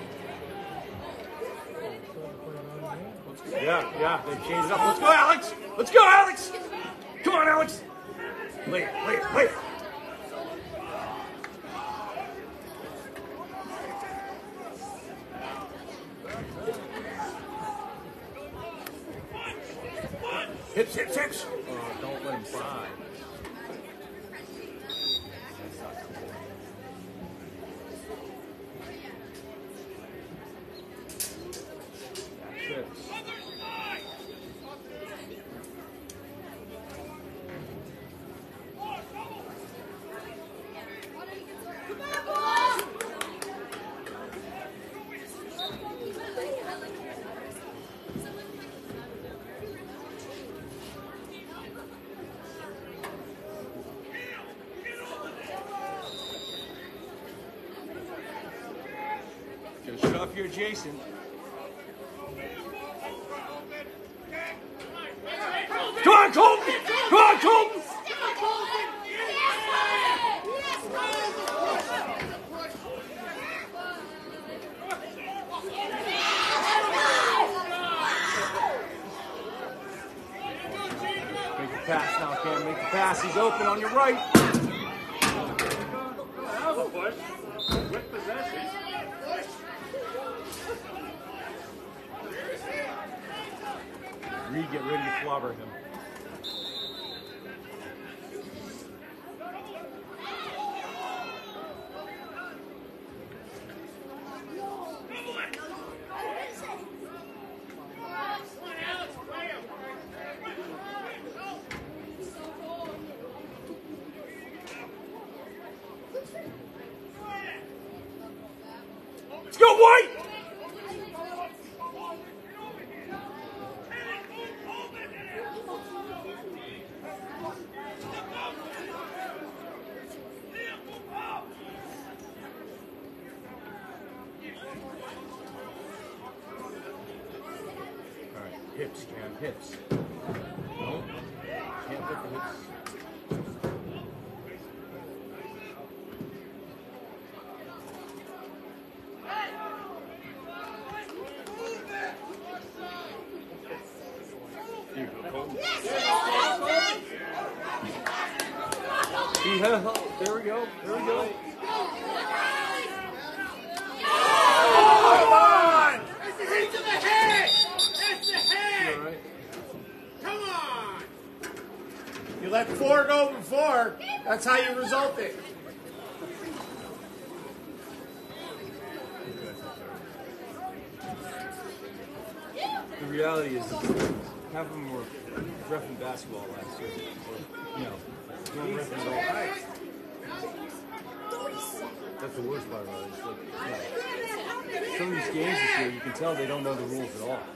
Yeah, yeah, they changed it up. Let's go, Alex! Let's go, Alex! Come on, Alex! Wait, wait, wait! Hips, hips, hips! Oh, don't let him fly. Six. if you're Jason. Come on, Colton! Come on, Colton! Make the pass now, Cam. Make the pass. He's open on your right. That was a push. With possession. Reed, get ready to clobber him. Let's go, White! Hips, Cam, hips. No, can't put the hips. Here you go, Colton. Yeah, there we go, there we go. You let four go before, that's how you result it. The reality is, half of them were reffing basketball last year. Or, you know, weren't reffing at all. That's the worst part about it. It's like, yeah. Some of these games this year, you can tell they don't know the rules at all.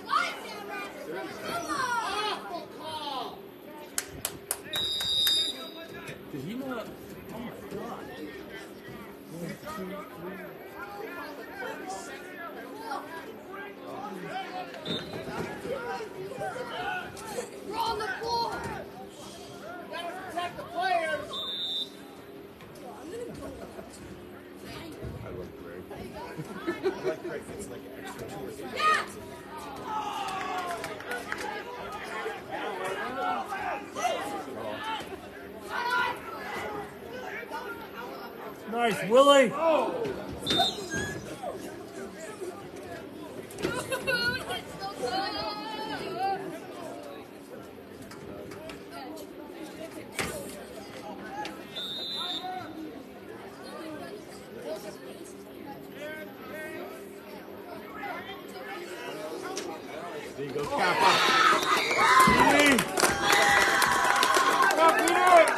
Did he not? Oh my God. One, two, three. We're on the floor. Gotta protect the players. I love Greg. I like Greg. It's like an extra two or three. Nice, Willie. Oh. There you go, Kappa. Willie. Come on, Peter.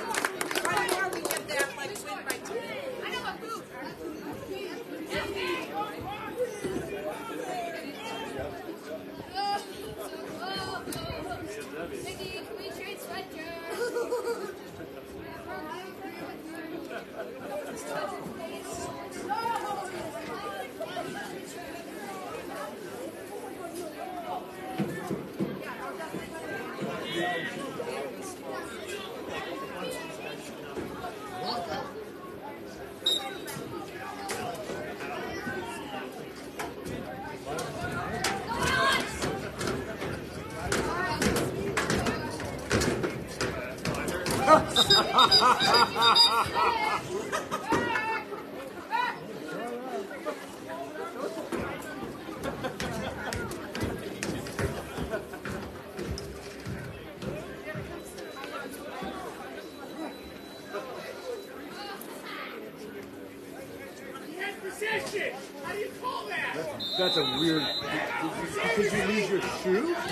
How do you call that? That's a weird. Did you, did you lose your shoe? You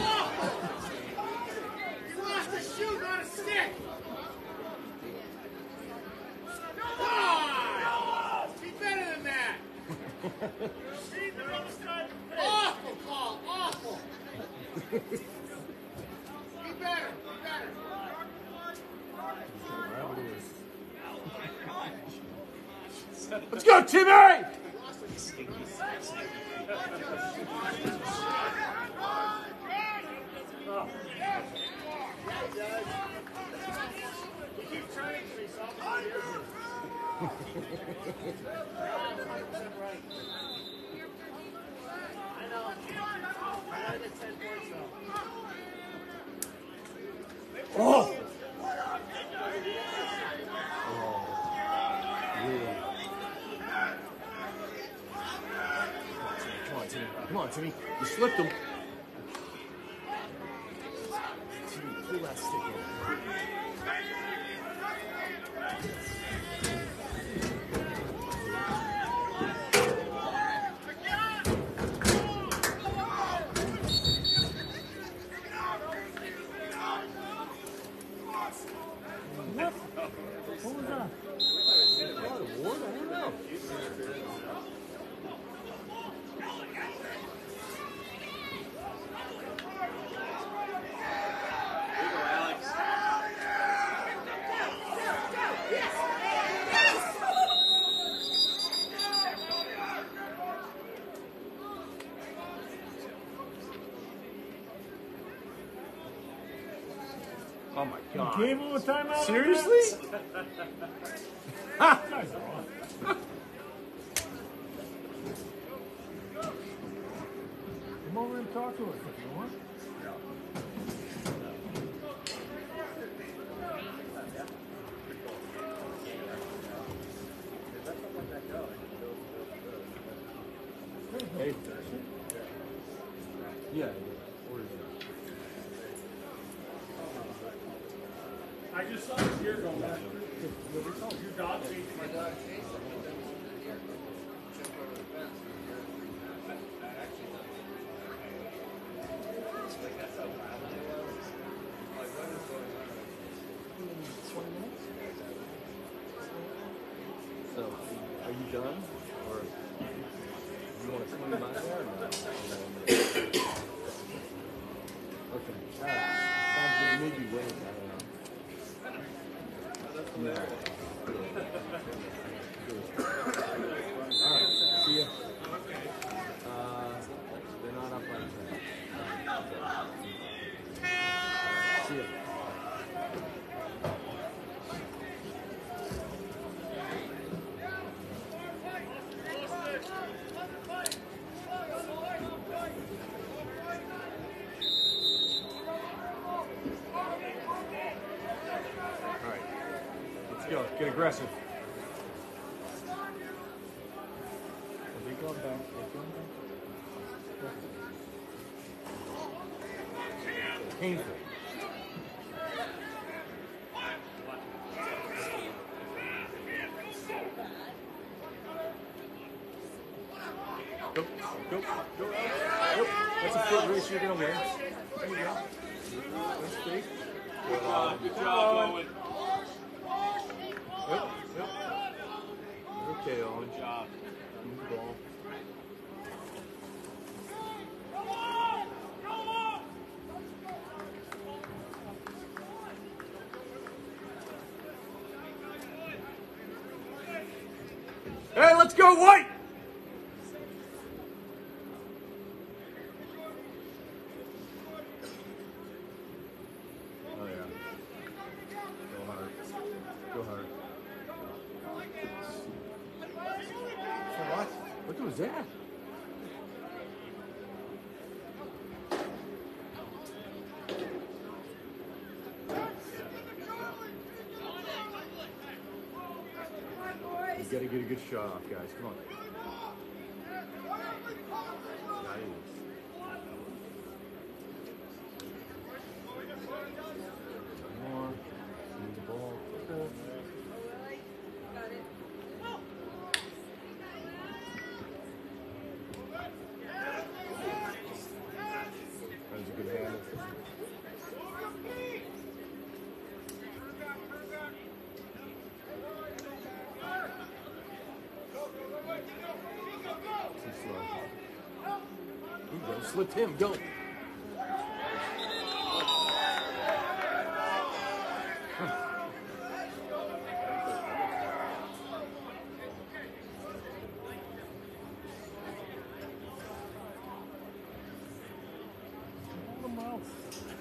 lost a shoe, not a stick. Come on! Be better than that. Awful call, awful. Be better, be better. Let's go, Timmy! Oh! Come on, Timmy. Come on, Timmy. You slipped him. Timmy, pull that stick in. What was that? Award? I don't know. Oh my God. Gave him a timeout? Seriously? Ha! Come over and talk to us if you want. Hey. Yeah. Where is it? I just saw it here go back. Your dog chased my dog. So, are you done? Or you want to swing by there or not? Okay. Alright. Sounds good. Maybe wait. I don't know. Yeah. Alright. See ya. Uh, they're not up like that. See ya. Go, get aggressive. Are they going back? They're going back? Painful. Go, go, go. Yep. That's a foot race you're gonna win. There you go. That's straight. Good job, good job, Owen. Yep, yep. Okay, Owen. Good job. Move the ball. Hey, let's go, White! Oh, yeah. Go hard. Go hard. For what? What was that? You gotta get a good shot off, guys. Come on. Nice. More. Move the ball. That was a good handle. Too slow. Ooh, go. Slipped him. Go.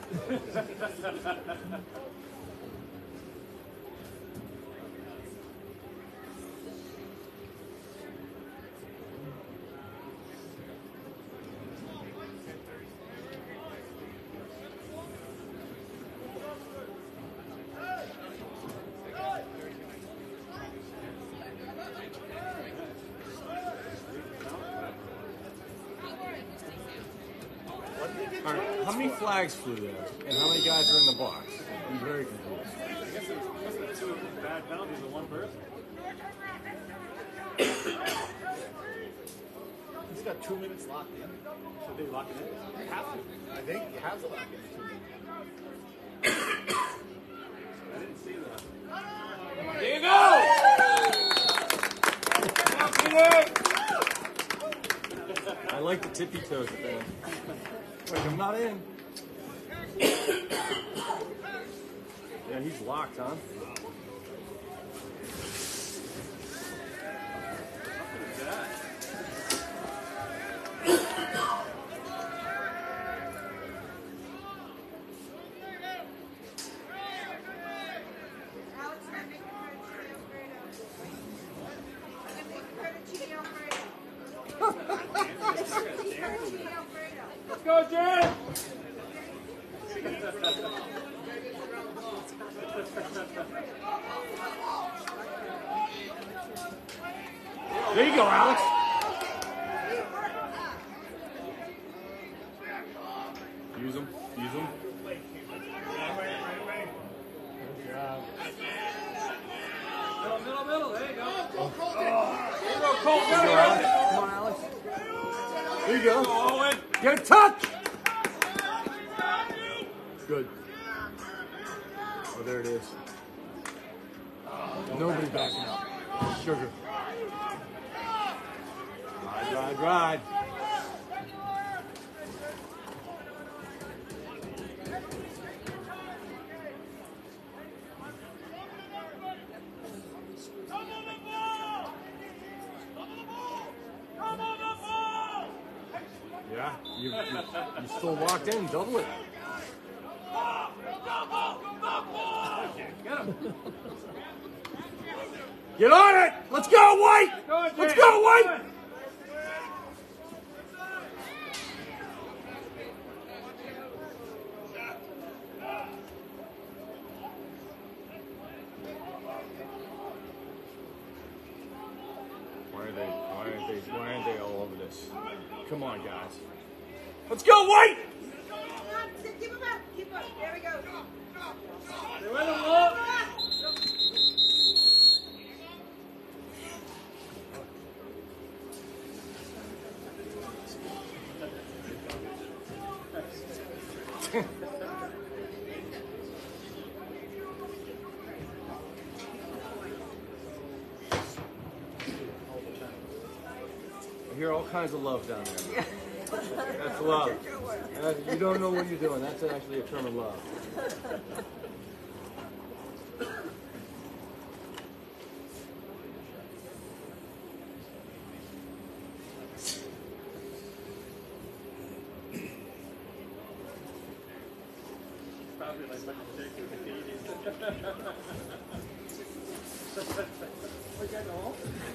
All right, how many flags flew there, and how many guys are in the box? I'm very confused. I guess it's two bad penalties and one person. He's got two minutes locked in. So they lock it in. You have to. I think you have to lock in two minutes. I didn't see that. There you go! I like the tippy toes thing. Wait, I'm not in. Yeah, he's locked, huh? Alex, I'm making fettuccine Alfredo. I'm making fettuccine Alfredo. Let's go, Jen! There you go, Alex. Use them. Use them. Middle, middle, middle. There you go. There you go, Colt. There you go, Alex. Come on, Alex. There you go. Owen. Get a touch. Good. Oh, there it is. Nobody backing up. Sugar. Ride, ride, ride. Yeah, you, you, you still locked in. Double it. Get him. Get on it! Let's go, White! Let's go, White! Why are they, why aren't they, why aren't they all over this? Come on, guys. Let's go, White! Keep him up. Keep up. There we go. They went him low. I hear all kinds of love down there. That's love. Uh, you don't know what you're doing. That's actually a term of love. Probably like what you take with the eighties. We got all.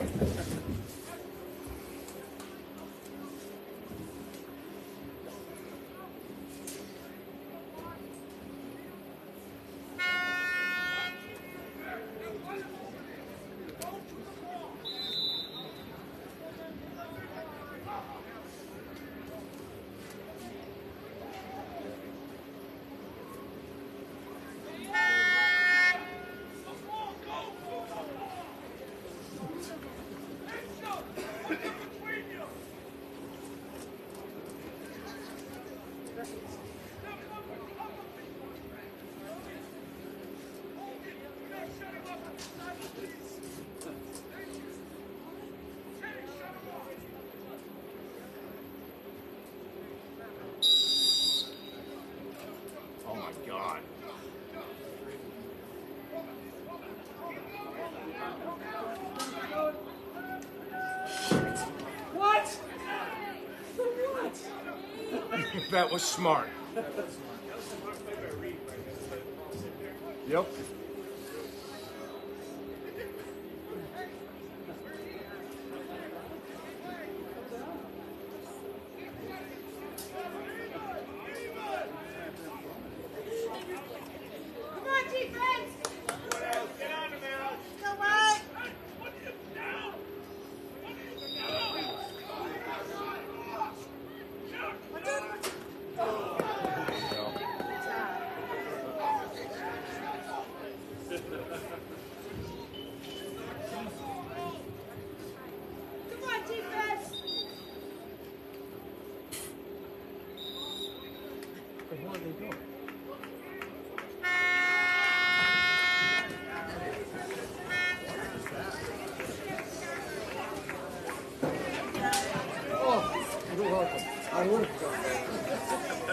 Oh my God. What? That was smart. Yep. Come on, defense! Come on! Come on, defense! What the hell are they doing?